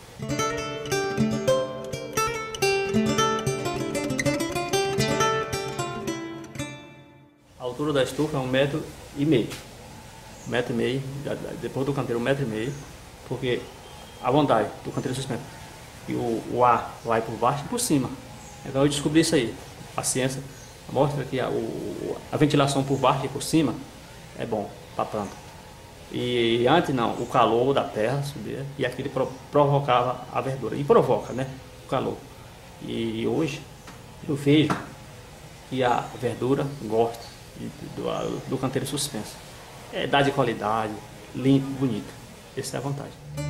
A altura da estufa é um metro e meio. Um metro e meio, depois do canteiro um metro e meio, porque a vantagem do canteiro suspenso e o, o ar vai por baixo e por cima. Então eu descobri isso aí. A ciência mostra que a, o, a ventilação por baixo e por cima é bom para a planta. E antes não, o calor da terra subia e aquilo pro, provocava a verdura. E provoca, né? O calor. E hoje eu vejo que a verdura gosta do, do canteiro suspenso. É, dá de qualidade, limpo, bonito. Essa é a vantagem.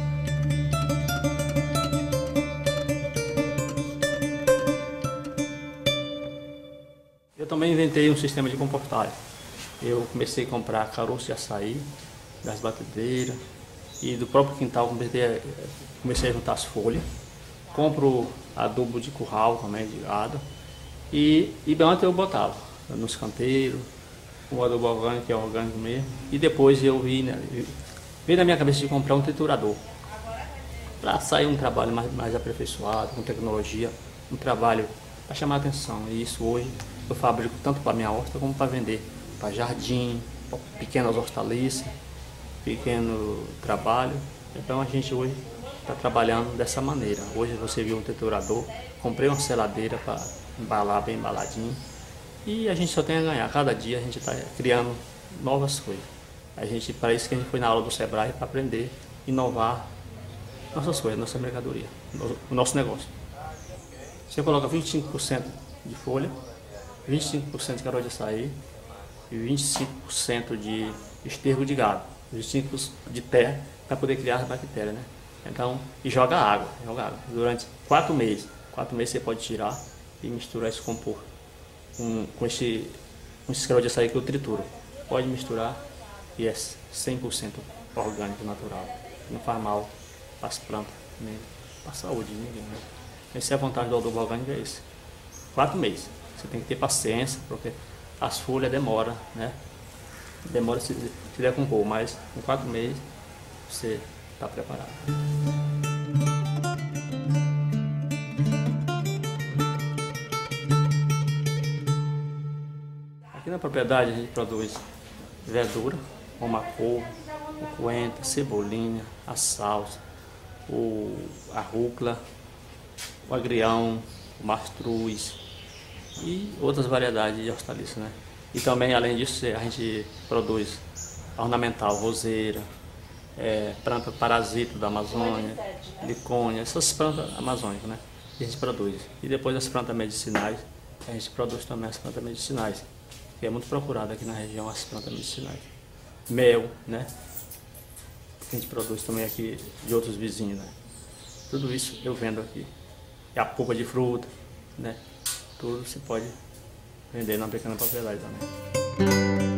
Eu também inventei um sistema de compostagem. Eu comecei a comprar caroço de açaí, das batedeiras e do próprio quintal comecei a, comecei a juntar as folhas. Compro adubo de curral também, de gado. E, e antes eu botava nos canteiros, o adubo orgânico, que é orgânico mesmo. E depois eu vi, né, veio na minha cabeça de comprar um triturador. Para sair um trabalho mais, mais aperfeiçoado, com tecnologia, um trabalho para chamar a atenção. E isso hoje eu fabrico tanto para minha horta como para vender para jardim, para pequenas hortaliças, pequeno trabalho. Então a gente hoje está trabalhando dessa maneira. Hoje você viu um triturador, comprei uma seladeira para embalar bem embaladinho e a gente só tem a ganhar. Cada dia a gente está criando novas coisas. A gente, para isso que a gente foi na aula do Sebrae para aprender, inovar nossas coisas, nossa mercadoria, o nosso negócio. Você coloca vinte e cinco por cento de folha, vinte e cinco por cento de caroço de açaí e vinte e cinco por cento de esterco de gado, vinte e cinco por cento de terra para poder criar as bactérias, né? Então, e joga água, joga água. Durante quatro meses, quatro meses você pode tirar e misturar esse composto com, com esse com esse caroço de açaí que eu trituro. Pode misturar e é cem por cento orgânico, natural. Não faz mal para as plantas, nem para a saúde de ninguém, né? Essa é a vantagem do adubo orgânico, é esse. Quatro meses. Você tem que ter paciência, porque as folhas demoram, né? Demora se, se decompor, mas com quatro meses você está preparado. Aqui na propriedade a gente produz verdura, como a couve, o coentro, a cebolinha, a salsa, o, a rúcula, o agrião, o mastruz e outras variedades de hortaliças, né? E também, além disso, a gente produz ornamental, roseira, é, planta parasita da Amazônia, licônia, essas plantas amazônicas, né? Que a gente produz. E depois as plantas medicinais, a gente produz também as plantas medicinais, que é muito procurado aqui na região, as plantas medicinais. Mel, né? Que a gente produz também aqui de outros vizinhos, né? Tudo isso eu vendo aqui. E a polpa de fruta, né? Tudo se pode vender na pequena propriedade também.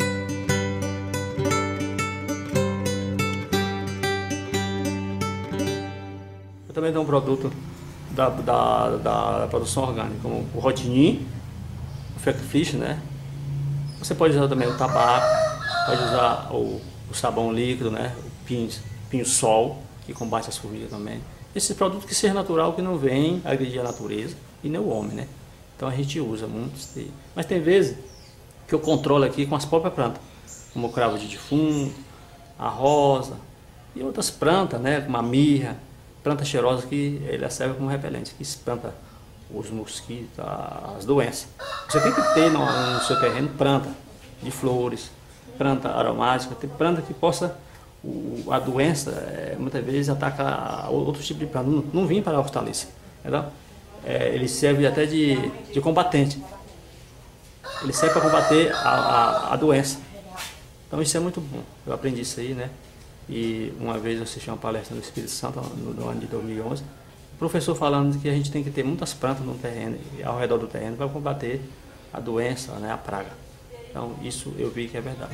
Eu também tenho um produto da, da, da produção orgânica, como o rotinim, o fake fish, né? Você pode usar também o tabaco, pode usar o, o sabão líquido, né? O pinho, pinho sol, que combate as formigas também. Esses produtos que seja natural, que não vem agredir a natureza e nem o homem, né? Então a gente usa muitos. Mas tem vezes que eu controlo aqui com as próprias plantas, como o cravo de defunto, a rosa e outras plantas, né? Como a mirra, planta cheirosa que ele serve como repelente, que espanta os mosquitos, as doenças. Você tem que ter no, no seu terreno planta de flores, planta aromática, tem planta que possa, o, a doença é, muitas vezes ataca outro tipo de planta, não, não vem para a hortaliça, entendeu? É, ele serve até de, de combatente, ele serve para combater a, a, a doença. Então isso é muito bom, eu aprendi isso aí, né? E uma vez eu assisti uma palestra no Espírito Santo, no, no ano de dois mil e onze, o professor falando que a gente tem que ter muitas plantas no terreno, ao redor do terreno, para combater a doença, né, a praga. Então isso eu vi que é verdade.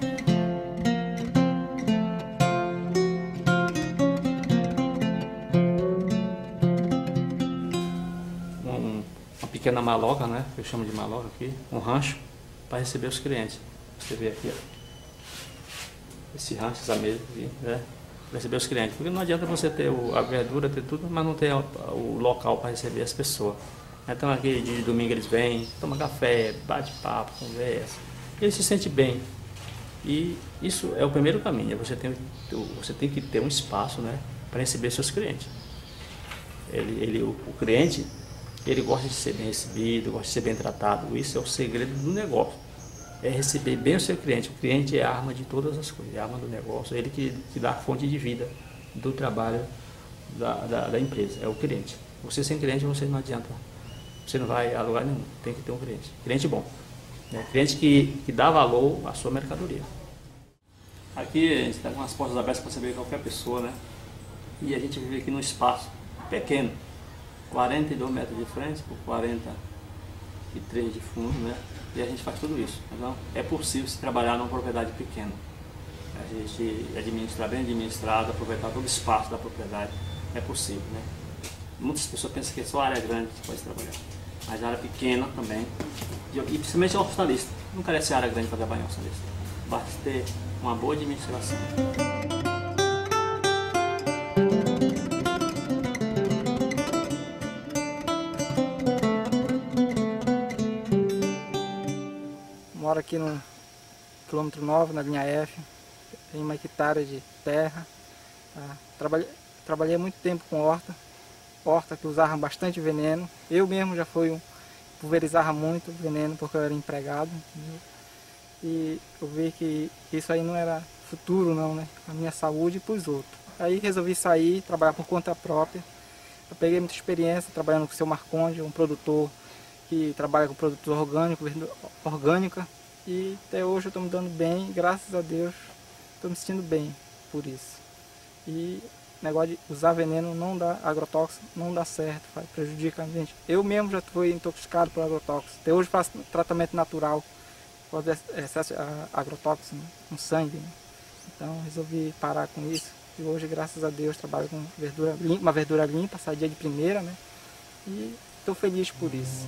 Um, uma pequena maloca, né, que eu chamo de maloca aqui, um rancho, para receber os clientes. Você vê aqui, ó. Esse rancho, essa mesa aqui, né? Receber os clientes, porque não adianta você ter o, a verdura, ter tudo, mas não ter o, o local para receber as pessoas. Então aqui de domingo eles vêm, tomam café, bate papo, conversa, eles se sentem bem. E isso é o primeiro caminho, você tem, você tem que ter um espaço, né, para receber seus clientes. Ele, ele, o, o cliente, ele gosta de ser bem recebido, gosta de ser bem tratado, isso é o segredo do negócio. É receber bem o seu cliente. O cliente é a arma de todas as coisas, é a arma do negócio, é ele que, que dá a fonte de vida do trabalho da, da, da empresa, é o cliente. Você sem cliente, você não adianta, você não vai a lugar nenhum, tem que ter um cliente. Cliente bom, né? Cliente que, que dá valor à sua mercadoria. Aqui a gente está com as portas abertas para receber qualquer pessoa, né? E a gente vive aqui num espaço pequeno, quarenta e dois metros de frente por quarenta e três de fundo, né? E a gente faz tudo isso. Então, é possível se trabalhar numa propriedade pequena. A gente administrar bem administrado, aproveitar todo o espaço da propriedade, é possível, né? Muitas pessoas pensam que só área grande que pode trabalhar, mas área pequena também, e principalmente a hortalista. Não carece área grande para trabalhar em hortalista, basta ter uma boa administração. Moro aqui no quilômetro nove, na linha F, tem uma hectare de terra. Tá? Trabalhei, trabalhei muito tempo com horta, horta que usava bastante veneno. Eu mesmo já fui um, pulverizava muito veneno porque eu era empregado. Entendeu? E eu vi que isso aí não era futuro não, né? A minha saúde e para os outros. Aí resolvi sair, trabalhar por conta própria. Eu peguei muita experiência trabalhando com o seu Marconde, um produtor que trabalha com produtos orgânicos, orgânica. E até hoje eu estou me dando bem, graças a Deus, estou me sentindo bem por isso. E o negócio de usar veneno não dá, agrotóxico não dá certo, faz, prejudica a gente. Eu mesmo já fui intoxicado por agrotóxico, até hoje faço tratamento natural, por excesso de agrotóxico no sangue. Né? Então resolvi parar com isso. E hoje, graças a Deus, trabalho com verdura limpa, uma verdura limpa, sadia de primeira, né? E estou feliz por isso.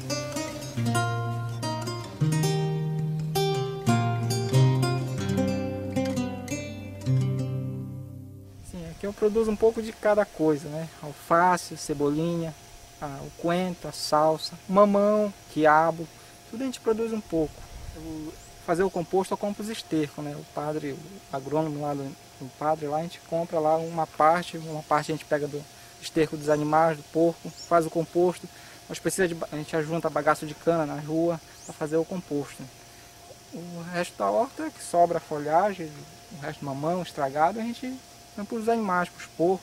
Aqui eu produzo um pouco de cada coisa, né? Alface, cebolinha, ah, o coentro, a salsa, mamão, quiabo, tudo a gente produz um pouco. Eu, fazer o composto eu compro os estercos, né? O padre, o agrônomo lá do, do padre, lá a gente compra lá uma parte, uma parte a gente pega do, esterco dos animais, do porco, faz o composto. Nós precisa de, a gente ajunta bagaço de cana na rua para fazer o composto. O resto da horta, que sobra a folhagem, o resto do mamão estragado, a gente põe para os animais, para os porcos.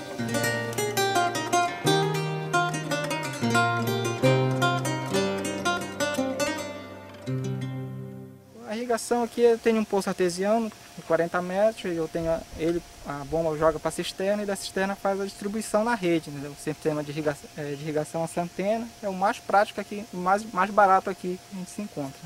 A irrigação aqui, eu tenho um poço artesiano de quarenta metros, eu tenho ele, a bomba joga para a cisterna e da cisterna faz a distribuição na rede. Né? O sistema de irrigação, de irrigação a centena é o mais prático aqui, o mais, mais barato aqui que a gente se encontra.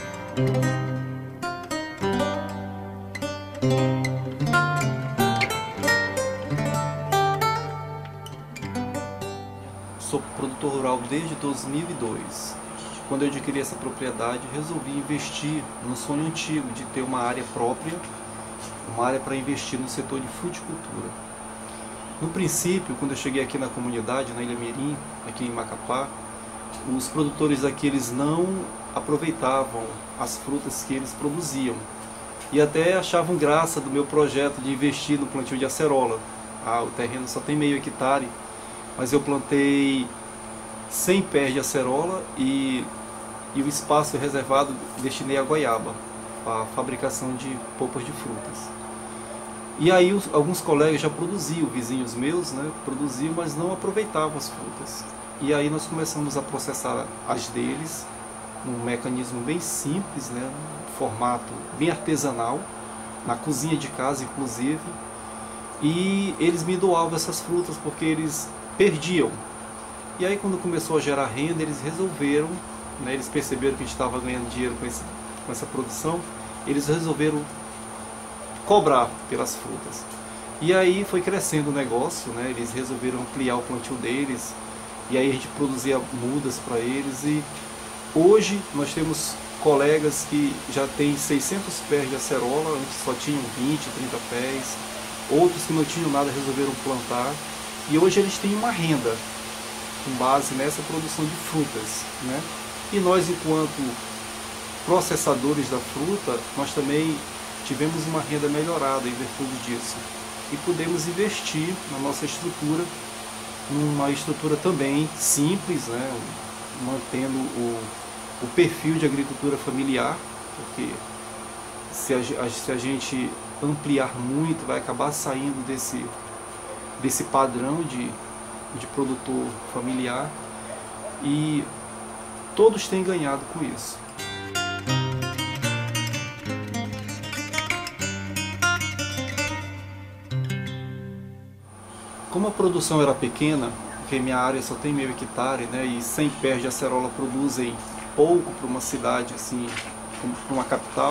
Sou produtor rural desde dois mil e dois. Quando eu adquiri essa propriedade, resolvi investir no sonho antigo de ter uma área própria, uma área para investir no setor de fruticultura. No princípio, quando eu cheguei aqui na comunidade, na Ilha Mirim, aqui em Macapá, os produtores aqui eles não aproveitavam as frutas que eles produziam e até achavam graça do meu projeto de investir no plantio de acerola. Ah, o terreno só tem meio hectare, mas eu plantei cem pés de acerola e, e o espaço reservado destinei a goiaba, para a fabricação de polpas de frutas. E aí os, alguns colegas já produziam, vizinhos meus, né, produziam, mas não aproveitavam as frutas. E aí nós começamos a processar as deles, num mecanismo bem simples, né, um formato bem artesanal, na cozinha de casa inclusive, e eles me doavam essas frutas porque eles perdiam. E aí quando começou a gerar renda, eles resolveram, né, eles perceberam que a gente estava ganhando dinheiro com, esse, com essa produção, eles resolveram cobrar pelas frutas. E aí foi crescendo o negócio, né, eles resolveram ampliar o plantio deles, e aí a gente produzia mudas para eles, e hoje nós temos colegas que já têm seiscentos pés de acerola, antes só tinham vinte, trinta pés, outros que não tinham nada resolveram plantar, e hoje eles têm uma renda com base nessa produção de frutas, né? E nós, enquanto processadores da fruta, nós também tivemos uma renda melhorada em virtude disso, e pudemos investir na nossa estrutura, numa estrutura também simples, né? Mantendo o, o perfil de agricultura familiar, porque se a, se a gente ampliar muito, vai acabar saindo desse, desse padrão de, de produtor familiar, e todos têm ganhado com isso. Como a produção era pequena, porque minha área só tem meio hectare, né, e cem pés de acerola produzem pouco para uma cidade assim, para uma capital,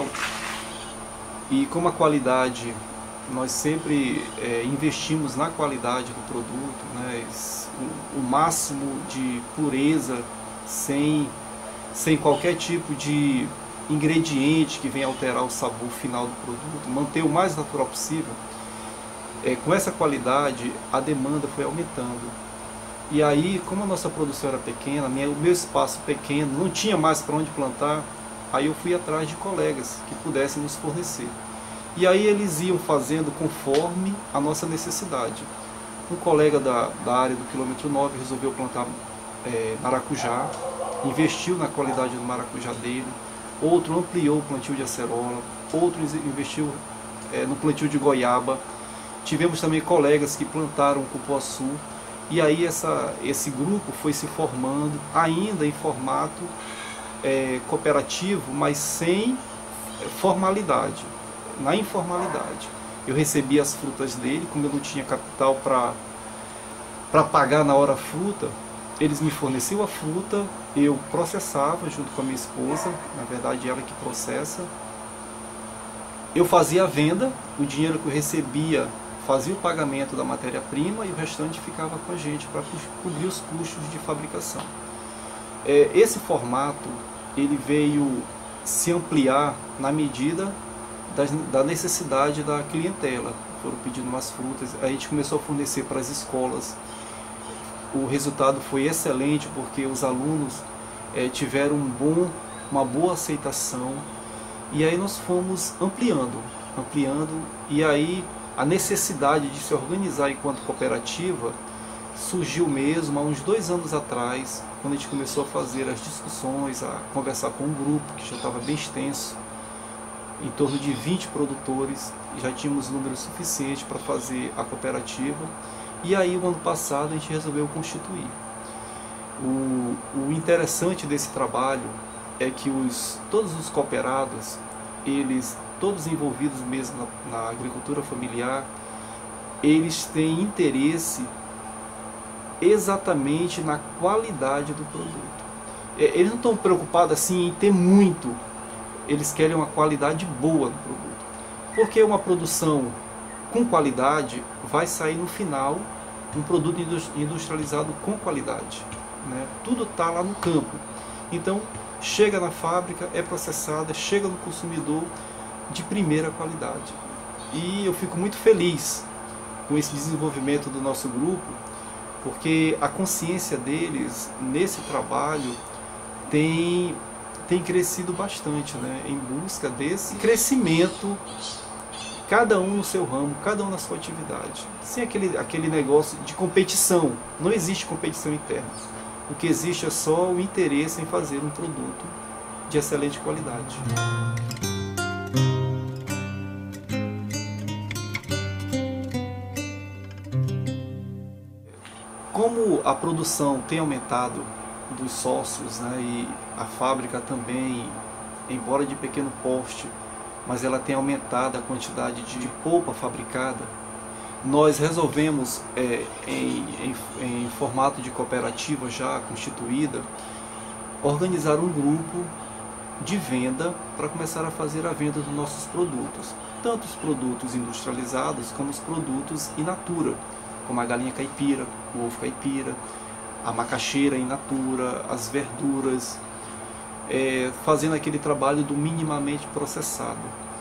e como a qualidade, nós sempre é, investimos na qualidade do produto, né, o, o máximo de pureza, sem, sem qualquer tipo de ingrediente que venha alterar o sabor final do produto, manter o mais natural possível. É, com essa qualidade, a demanda foi aumentando. E aí, como a nossa produção era pequena, minha, o meu espaço pequeno, não tinha mais para onde plantar, aí eu fui atrás de colegas que pudessem nos fornecer. E aí eles iam fazendo conforme a nossa necessidade. Um colega da, da área do quilômetro nove resolveu plantar é, maracujá, investiu na qualidade do maracujá dele, outro ampliou o plantio de acerola, outro investiu é, no plantio de goiaba. Tivemos também colegas que plantaram cupuaçu, e aí essa, esse grupo foi se formando ainda em formato é, cooperativo, mas sem formalidade, na informalidade. Eu recebia as frutas dele, como eu não tinha capital para para pagar na hora a fruta, eles me forneciam a fruta, eu processava junto com a minha esposa, na verdade ela que processa. Eu fazia a venda, o dinheiro que eu recebia fazia o pagamento da matéria-prima e o restante ficava com a gente para cobrir os custos de fabricação. É, esse formato ele veio se ampliar na medida das, da necessidade da clientela. Foram pedindo umas frutas, a gente começou a fornecer para as escolas. O resultado foi excelente porque os alunos é, tiveram um bom, uma boa aceitação, e aí nós fomos ampliando, ampliando, e aí a necessidade de se organizar enquanto cooperativa surgiu mesmo há uns dois anos atrás, quando a gente começou a fazer as discussões, a conversar com um grupo que já estava bem extenso, em torno de vinte produtores, já tínhamos número suficiente para fazer a cooperativa, e aí o ano passado a gente resolveu constituir. O, o interessante desse trabalho é que os, todos os cooperados, eles, todos envolvidos mesmo na, na agricultura familiar, eles têm interesse exatamente na qualidade do produto. Eles não estão preocupados assim em ter muito, eles querem uma qualidade boa do produto. Porque uma produção com qualidade vai sair no final um produto industrializado com qualidade, né? Tudo está lá no campo. Então, chega na fábrica, é processada, chega no consumidor de primeira qualidade. E eu fico muito feliz com esse desenvolvimento do nosso grupo, porque a consciência deles nesse trabalho tem, tem crescido bastante, né? Em busca desse crescimento, cada um no seu ramo, cada um na sua atividade, sem aquele, aquele negócio de competição. Não existe competição interna. O que existe é só o interesse em fazer um produto de excelente qualidade. Como a produção tem aumentado dos sócios, né, e a fábrica também, embora de pequeno porte, mas ela tem aumentado a quantidade de, de polpa fabricada, nós resolvemos, é, em, em, em formato de cooperativa já constituída, organizar um grupo de venda para começar a fazer a venda dos nossos produtos, tanto os produtos industrializados como os produtos in natura, como a galinha caipira, o ovo caipira, a macaxeira in natura, as verduras, é, fazendo aquele trabalho do minimamente processado.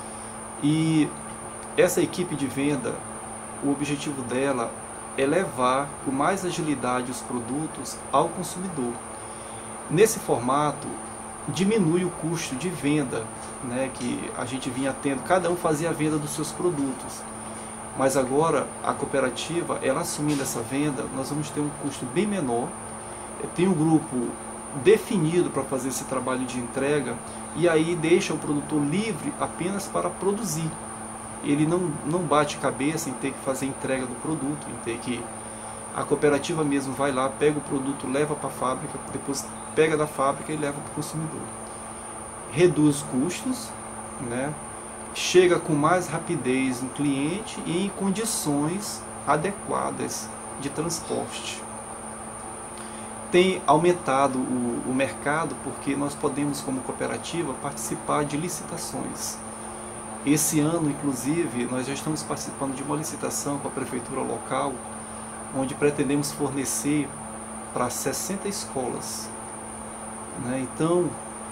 E essa equipe de venda, o objetivo dela é levar com mais agilidade os produtos ao consumidor. Nesse formato, diminui o custo de venda, né, que a gente vinha tendo, cada um fazia a venda dos seus produtos. Mas agora a cooperativa, ela assumindo essa venda, nós vamos ter um custo bem menor. Tem um grupo definido para fazer esse trabalho de entrega e aí deixa o produtor livre apenas para produzir. Ele não, não bate cabeça em ter que fazer entrega do produto, em ter que... A cooperativa mesmo vai lá, pega o produto, leva para a fábrica, depois pega da fábrica e leva para o consumidor. Reduz custos, né? Chega com mais rapidez no cliente e em condições adequadas de transporte. Tem aumentado o, o mercado porque nós podemos, como cooperativa, participar de licitações. Esse ano, inclusive, nós já estamos participando de uma licitação com a prefeitura local, onde pretendemos fornecer para sessenta escolas. Né? Então,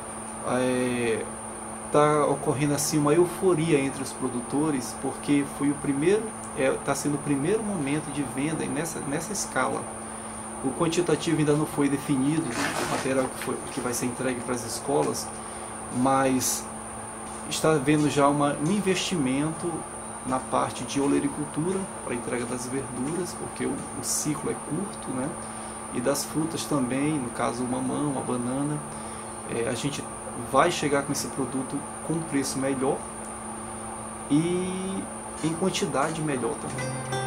é, está ocorrendo assim uma euforia entre os produtores, porque foi o primeiro, está é, sendo o primeiro momento de venda nessa, nessa escala. O quantitativo ainda não foi definido, o material que, foi, que vai ser entregue para as escolas, mas está havendo já uma, um investimento na parte de olericultura para a entrega das verduras, porque o, o ciclo é curto, né? E das frutas também, no caso o mamão, a banana, é, a gente vai chegar com esse produto com um preço melhor e em quantidade melhor também.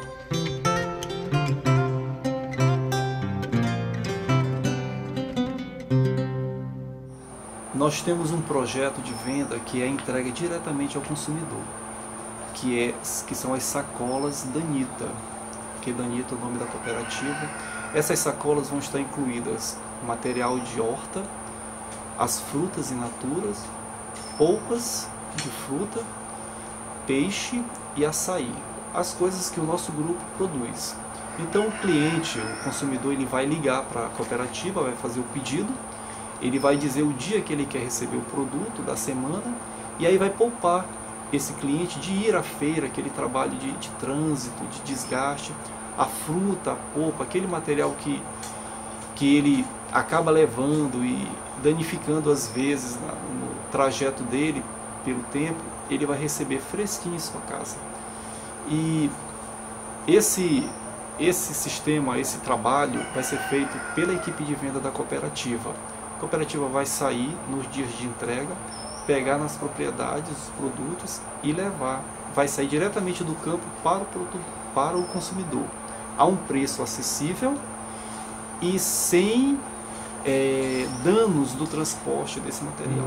Nós temos um projeto de venda que é entrega diretamente ao consumidor, que, é, que são as sacolas Danita, que Danita é o nome da cooperativa. Essas sacolas vão estar incluídas material de horta, as frutas in naturas, polpas de fruta, peixe e açaí, as coisas que o nosso grupo produz. Então o cliente, o consumidor, ele vai ligar para a cooperativa, vai fazer o pedido, ele vai dizer o dia que ele quer receber o produto da semana e aí vai poupar esse cliente de ir à feira, aquele trabalho de, de trânsito, de desgaste, a fruta, a polpa, aquele material que, que ele acaba levando e danificando às vezes no trajeto dele pelo tempo, ele vai receber fresquinho em sua casa. E esse, esse sistema, esse trabalho vai ser feito pela equipe de venda da cooperativa. A cooperativa vai sair nos dias de entrega, pegar nas propriedades os produtos e levar. Vai sair diretamente do campo para o, produto, para o consumidor, a um preço acessível e sem é, danos do transporte desse material.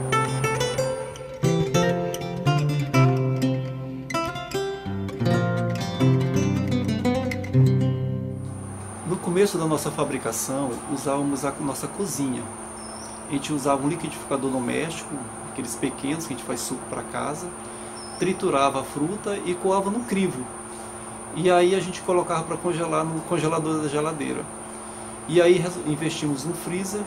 No começo da nossa fabricação, usávamos a nossa cozinha. A gente usava um liquidificador doméstico, aqueles pequenos que a gente faz suco para casa, triturava a fruta e coava no crivo. E aí a gente colocava para congelar no congelador da geladeira. E aí investimos no freezer.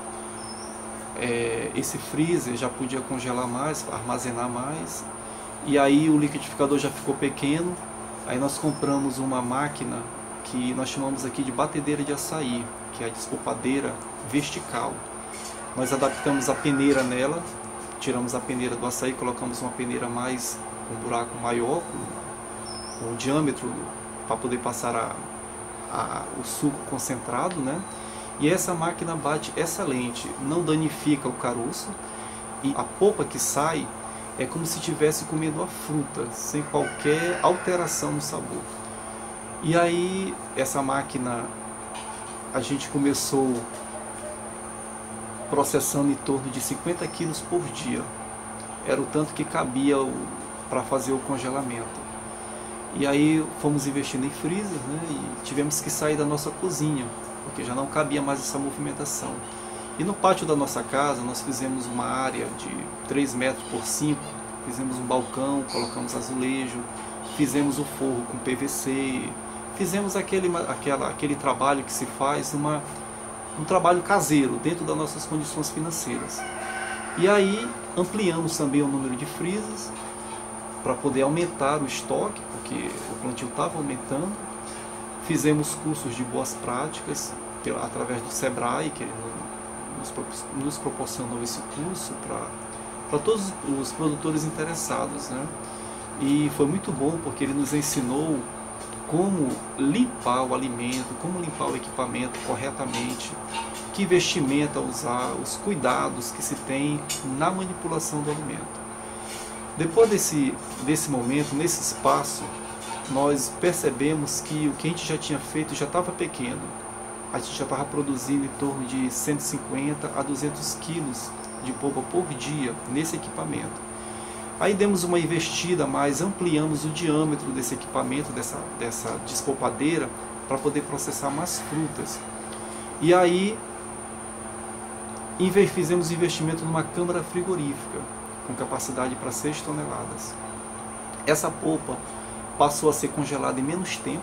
É, esse freezer já podia congelar mais, armazenar mais. E aí o liquidificador já ficou pequeno. Aí nós compramos uma máquina que nós chamamos aqui de batedeira de açaí, que é a descopadeira vertical. Nós adaptamos a peneira nela, tiramos a peneira do açaí, colocamos uma peneira mais, com um buraco maior, com, com um diâmetro para poder passar a, a, o suco concentrado, né? E essa máquina bate excelente, não danifica o caroço e a polpa que sai é como se estivesse comendo a fruta, sem qualquer alteração no sabor. E aí essa máquina a gente começou processando em torno de cinquenta quilos por dia. Era o tanto que cabia para fazer o congelamento. E aí fomos investindo em freezer, né, e tivemos que sair da nossa cozinha, porque já não cabia mais essa movimentação. E no pátio da nossa casa nós fizemos uma área de três metros por cinco, fizemos um balcão, colocamos azulejo, fizemos o forro com P V C, fizemos aquele, aquela, aquele trabalho que se faz uma um trabalho caseiro, dentro das nossas condições financeiras. E aí ampliamos também o número de freezers, para poder aumentar o estoque, porque o plantio estava aumentando. Fizemos cursos de boas práticas, através do Sebrae, que ele nos, nos proporcionou esse curso para todos os produtores interessados, né? E foi muito bom, porque ele nos ensinou como limpar o alimento, como limpar o equipamento corretamente, que vestimenta usar, os cuidados que se tem na manipulação do alimento. Depois desse, desse momento, nesse espaço, nós percebemos que o que a gente já tinha feito já estava pequeno. A gente já estava produzindo em torno de cento e cinquenta a duzentos quilos de polpa por dia nesse equipamento. Aí demos uma investida, mas ampliamos o diâmetro desse equipamento, dessa, dessa despolpadeira, para poder processar mais frutas. E aí fizemos investimento numa câmara frigorífica, com capacidade para seis toneladas. Essa polpa passou a ser congelada em menos tempo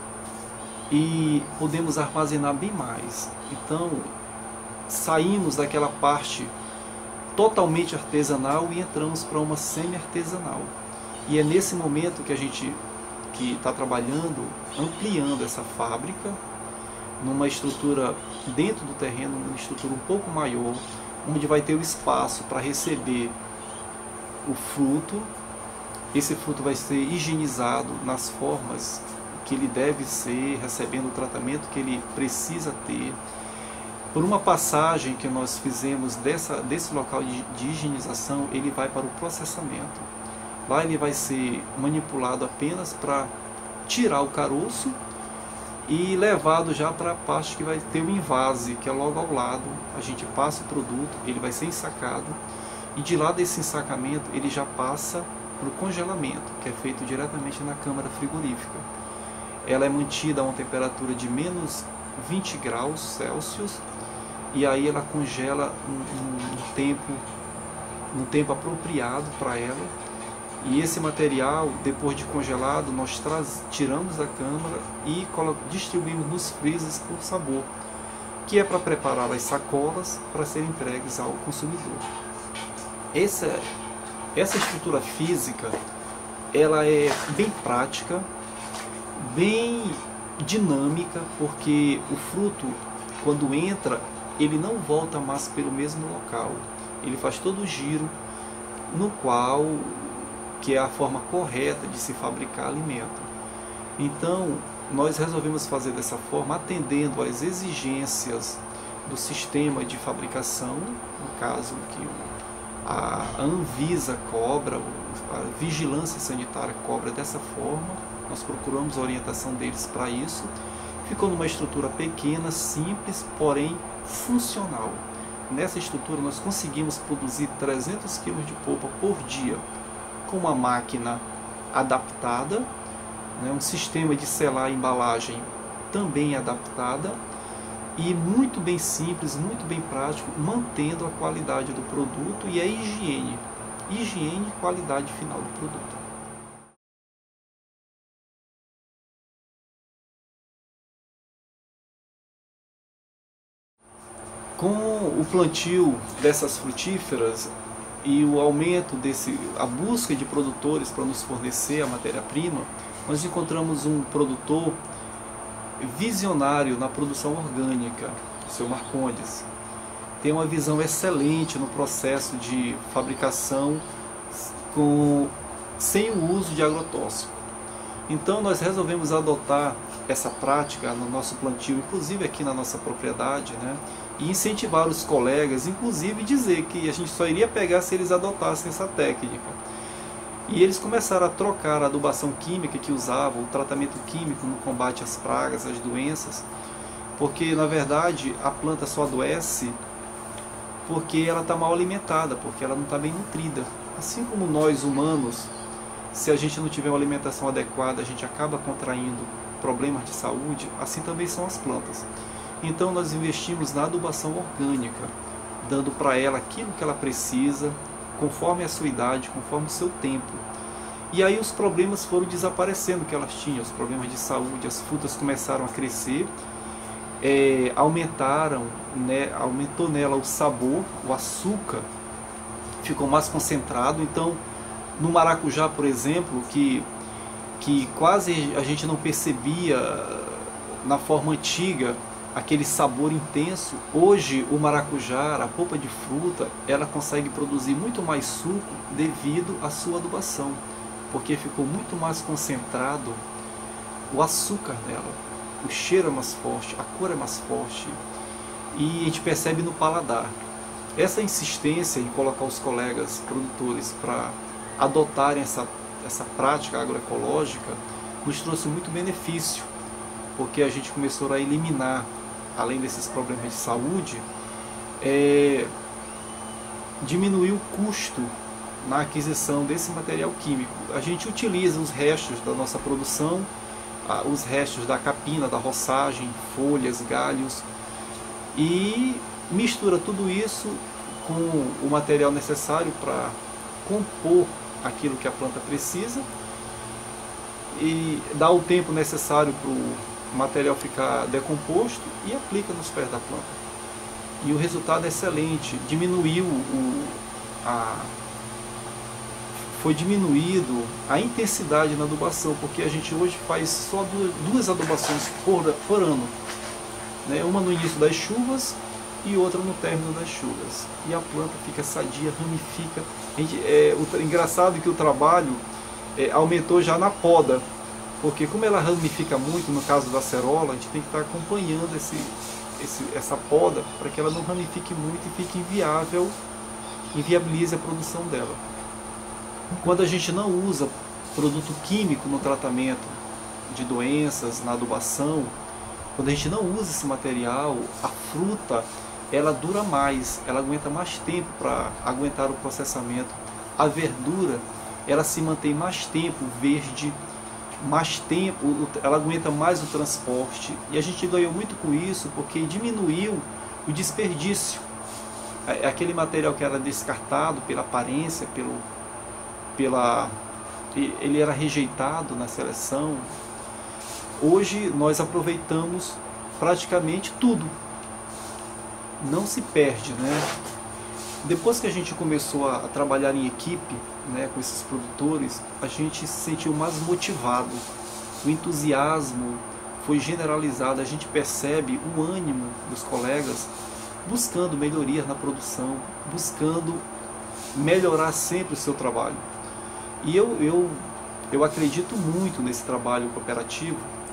e podemos armazenar bem mais. Então, saímos daquela parte totalmente artesanal e entramos para uma semi-artesanal. E é nesse momento que a gente que está trabalhando, ampliando essa fábrica, numa estrutura dentro do terreno, uma estrutura um pouco maior, onde vai ter o espaço para receber o fruto. Esse fruto vai ser higienizado nas formas que ele deve ser, recebendo o tratamento que ele precisa ter. Por uma passagem que nós fizemos dessa, desse local de, de higienização, ele vai para o processamento. Lá ele vai ser manipulado apenas para tirar o caroço e levado já para a parte que vai ter o envase, que é logo ao lado. A gente passa o produto, ele vai ser ensacado e de lá desse ensacamento ele já passa para o congelamento, que é feito diretamente na câmara frigorífica. Ela é mantida a uma temperatura de menos vinte graus Celsius e aí ela congela um, um tempo, um tempo apropriado para ela. E esse material, depois de congelado, nós traz, tiramos da câmara e distribuímos nos freezers por sabor, que é para preparar as sacolas para serem entregues ao consumidor. Essa, essa estrutura física, ela é bem prática, bem dinâmica, porque o fruto, quando entra, ele não volta mais pelo mesmo local. Ele faz todo o giro, no qual, que é a forma correta de se fabricar alimento. Então, nós resolvemos fazer dessa forma, atendendo às exigências do sistema de fabricação, no caso que a Anvisa cobra, a Vigilância Sanitária cobra dessa forma. Nós procuramos a orientação deles para isso. Ficou numa estrutura pequena, simples, porém funcional. Nessa estrutura nós conseguimos produzir trezentos quilos de polpa por dia, com uma máquina adaptada, né, um sistema de selar a embalagem também adaptada, e muito bem simples, muito bem prático, mantendo a qualidade do produto e a higiene, higiene e qualidade final do produto. Com o plantio dessas frutíferas e o aumento desse, a busca de produtores para nos fornecer a matéria-prima, nós encontramos um produtor visionário na produção orgânica, o seu Marcondes. Tem uma visão excelente no processo de fabricação com, sem o uso de agrotóxico. Então nós resolvemos adotar essa prática no nosso plantio, inclusive aqui na nossa propriedade, né? E incentivar os colegas, inclusive dizer que a gente só iria pegar se eles adotassem essa técnica. E eles começaram a trocar a adubação química que usavam, o tratamento químico no combate às pragas, às doenças, porque na verdade a planta só adoece porque ela está mal alimentada, porque ela não está bem nutrida. Assim como nós humanos, se a gente não tiver uma alimentação adequada, a gente acaba contraindo problemas de saúde, assim também são as plantas. Então nós investimos na adubação orgânica, dando para ela aquilo que ela precisa, conforme a sua idade, conforme o seu tempo. E aí os problemas foram desaparecendo que elas tinham, os problemas de saúde, as frutas começaram a crescer, é, aumentaram, né, aumentou nela o sabor, o açúcar ficou mais concentrado. Então no maracujá, por exemplo, que, que quase a gente não percebia na forma antiga, aquele sabor intenso, hoje o maracujá, a polpa de fruta, ela consegue produzir muito mais suco devido à sua adubação, porque ficou muito mais concentrado o açúcar dela, o cheiro é mais forte, a cor é mais forte, e a gente percebe no paladar. Essa insistência em colocar os colegas produtores para adotarem essa, essa prática agroecológica nos trouxe muito benefício, porque a gente começou a eliminar, além desses problemas de saúde, é, diminuir o custo na aquisição desse material químico. A gente utiliza os restos da nossa produção, os restos da capina, da roçagem, folhas, galhos, e mistura tudo isso com o material necessário para compor aquilo que a planta precisa e dá o tempo necessário para o material ficar decomposto e aplica nos pés da planta. E o resultado é excelente, diminuiu o, a, foi diminuído a intensidade na adubação, porque a gente hoje faz só duas, duas adubações por, por ano, né? Uma no início das chuvas e outra no término das chuvas. E a planta fica sadia, ramifica. A gente, é, o, engraçado que o trabalho é, aumentou já na poda, porque como ela ramifica muito, no caso da acerola, a gente tem que estar acompanhando esse, esse, essa poda para que ela não ramifique muito e fique inviável, inviabilize a produção dela. Quando a gente não usa produto químico no tratamento de doenças, na adubação, quando a gente não usa esse material, a fruta ela dura mais, ela aguenta mais tempo para aguentar o processamento. A verdura ela se mantém mais tempo verde, mais tempo, ela aguenta mais o transporte, e a gente ganhou muito com isso porque diminuiu o desperdício. Aquele material que era descartado pela aparência, pelo, pela, ele era rejeitado na seleção, hoje nós aproveitamos praticamente tudo, não se perde, né? Depois que a gente começou a trabalhar em equipe, né, com esses produtores, a gente se sentiu mais motivado, o entusiasmo foi generalizado, a gente percebe o ânimo dos colegas buscando melhorias na produção, buscando melhorar sempre o seu trabalho. E eu, eu, eu acredito muito nesse trabalho cooperativo,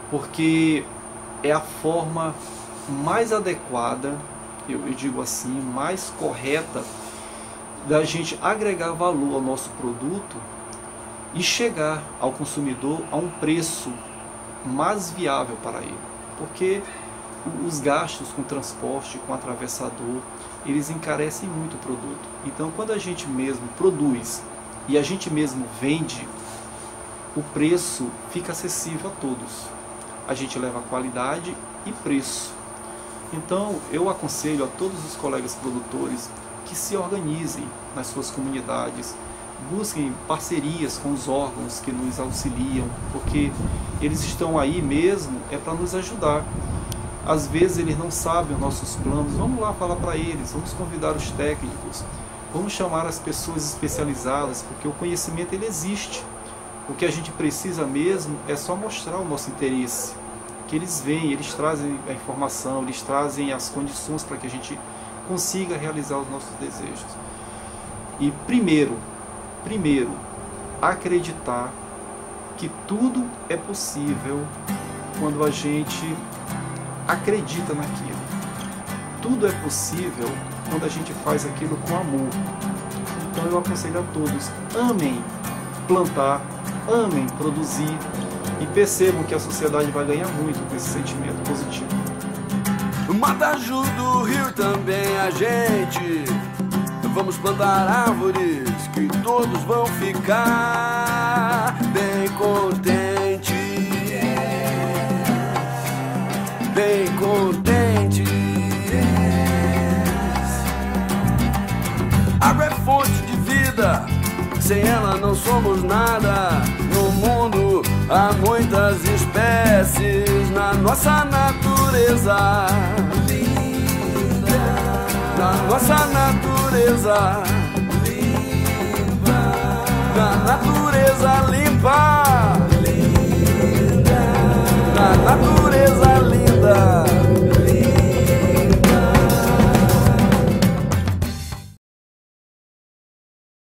porque é a forma mais adequada, eu, eu digo assim, mais correta da gente agregar valor ao nosso produto e chegar ao consumidor a um preço mais viável para ele. Porque os gastos com transporte, com atravessador, eles encarecem muito o produto. Então, quando a gente mesmo produz e a gente mesmo vende, o preço fica acessível a todos. A gente leva qualidade e preço. Então, eu aconselho a todos os colegas produtores que se organizem nas suas comunidades, busquem parcerias com os órgãos que nos auxiliam, porque eles estão aí mesmo é para nos ajudar. Às vezes eles não sabem os nossos planos, vamos lá falar para eles, vamos convidar os técnicos, vamos chamar as pessoas especializadas, porque o conhecimento ele existe. O que a gente precisa mesmo é só mostrar o nosso interesse, que eles vêm, eles trazem a informação, eles trazem as condições para que a gente consiga realizar os nossos desejos. E primeiro, primeiro, acreditar que tudo é possível quando a gente acredita naquilo. Tudo é possível quando a gente faz aquilo com amor. Então eu aconselho a todos, amem plantar, amem produzir e percebam que a sociedade vai ganhar muito com esse sentimento positivo. Mataju do Rio também a gente, vamos plantar árvores que todos vão ficar bem contentes, bem contentes. Água é fonte de vida, sem ela não somos nada. No mundo há muitas espécies na nossa natureza, na nossa natureza, na natureza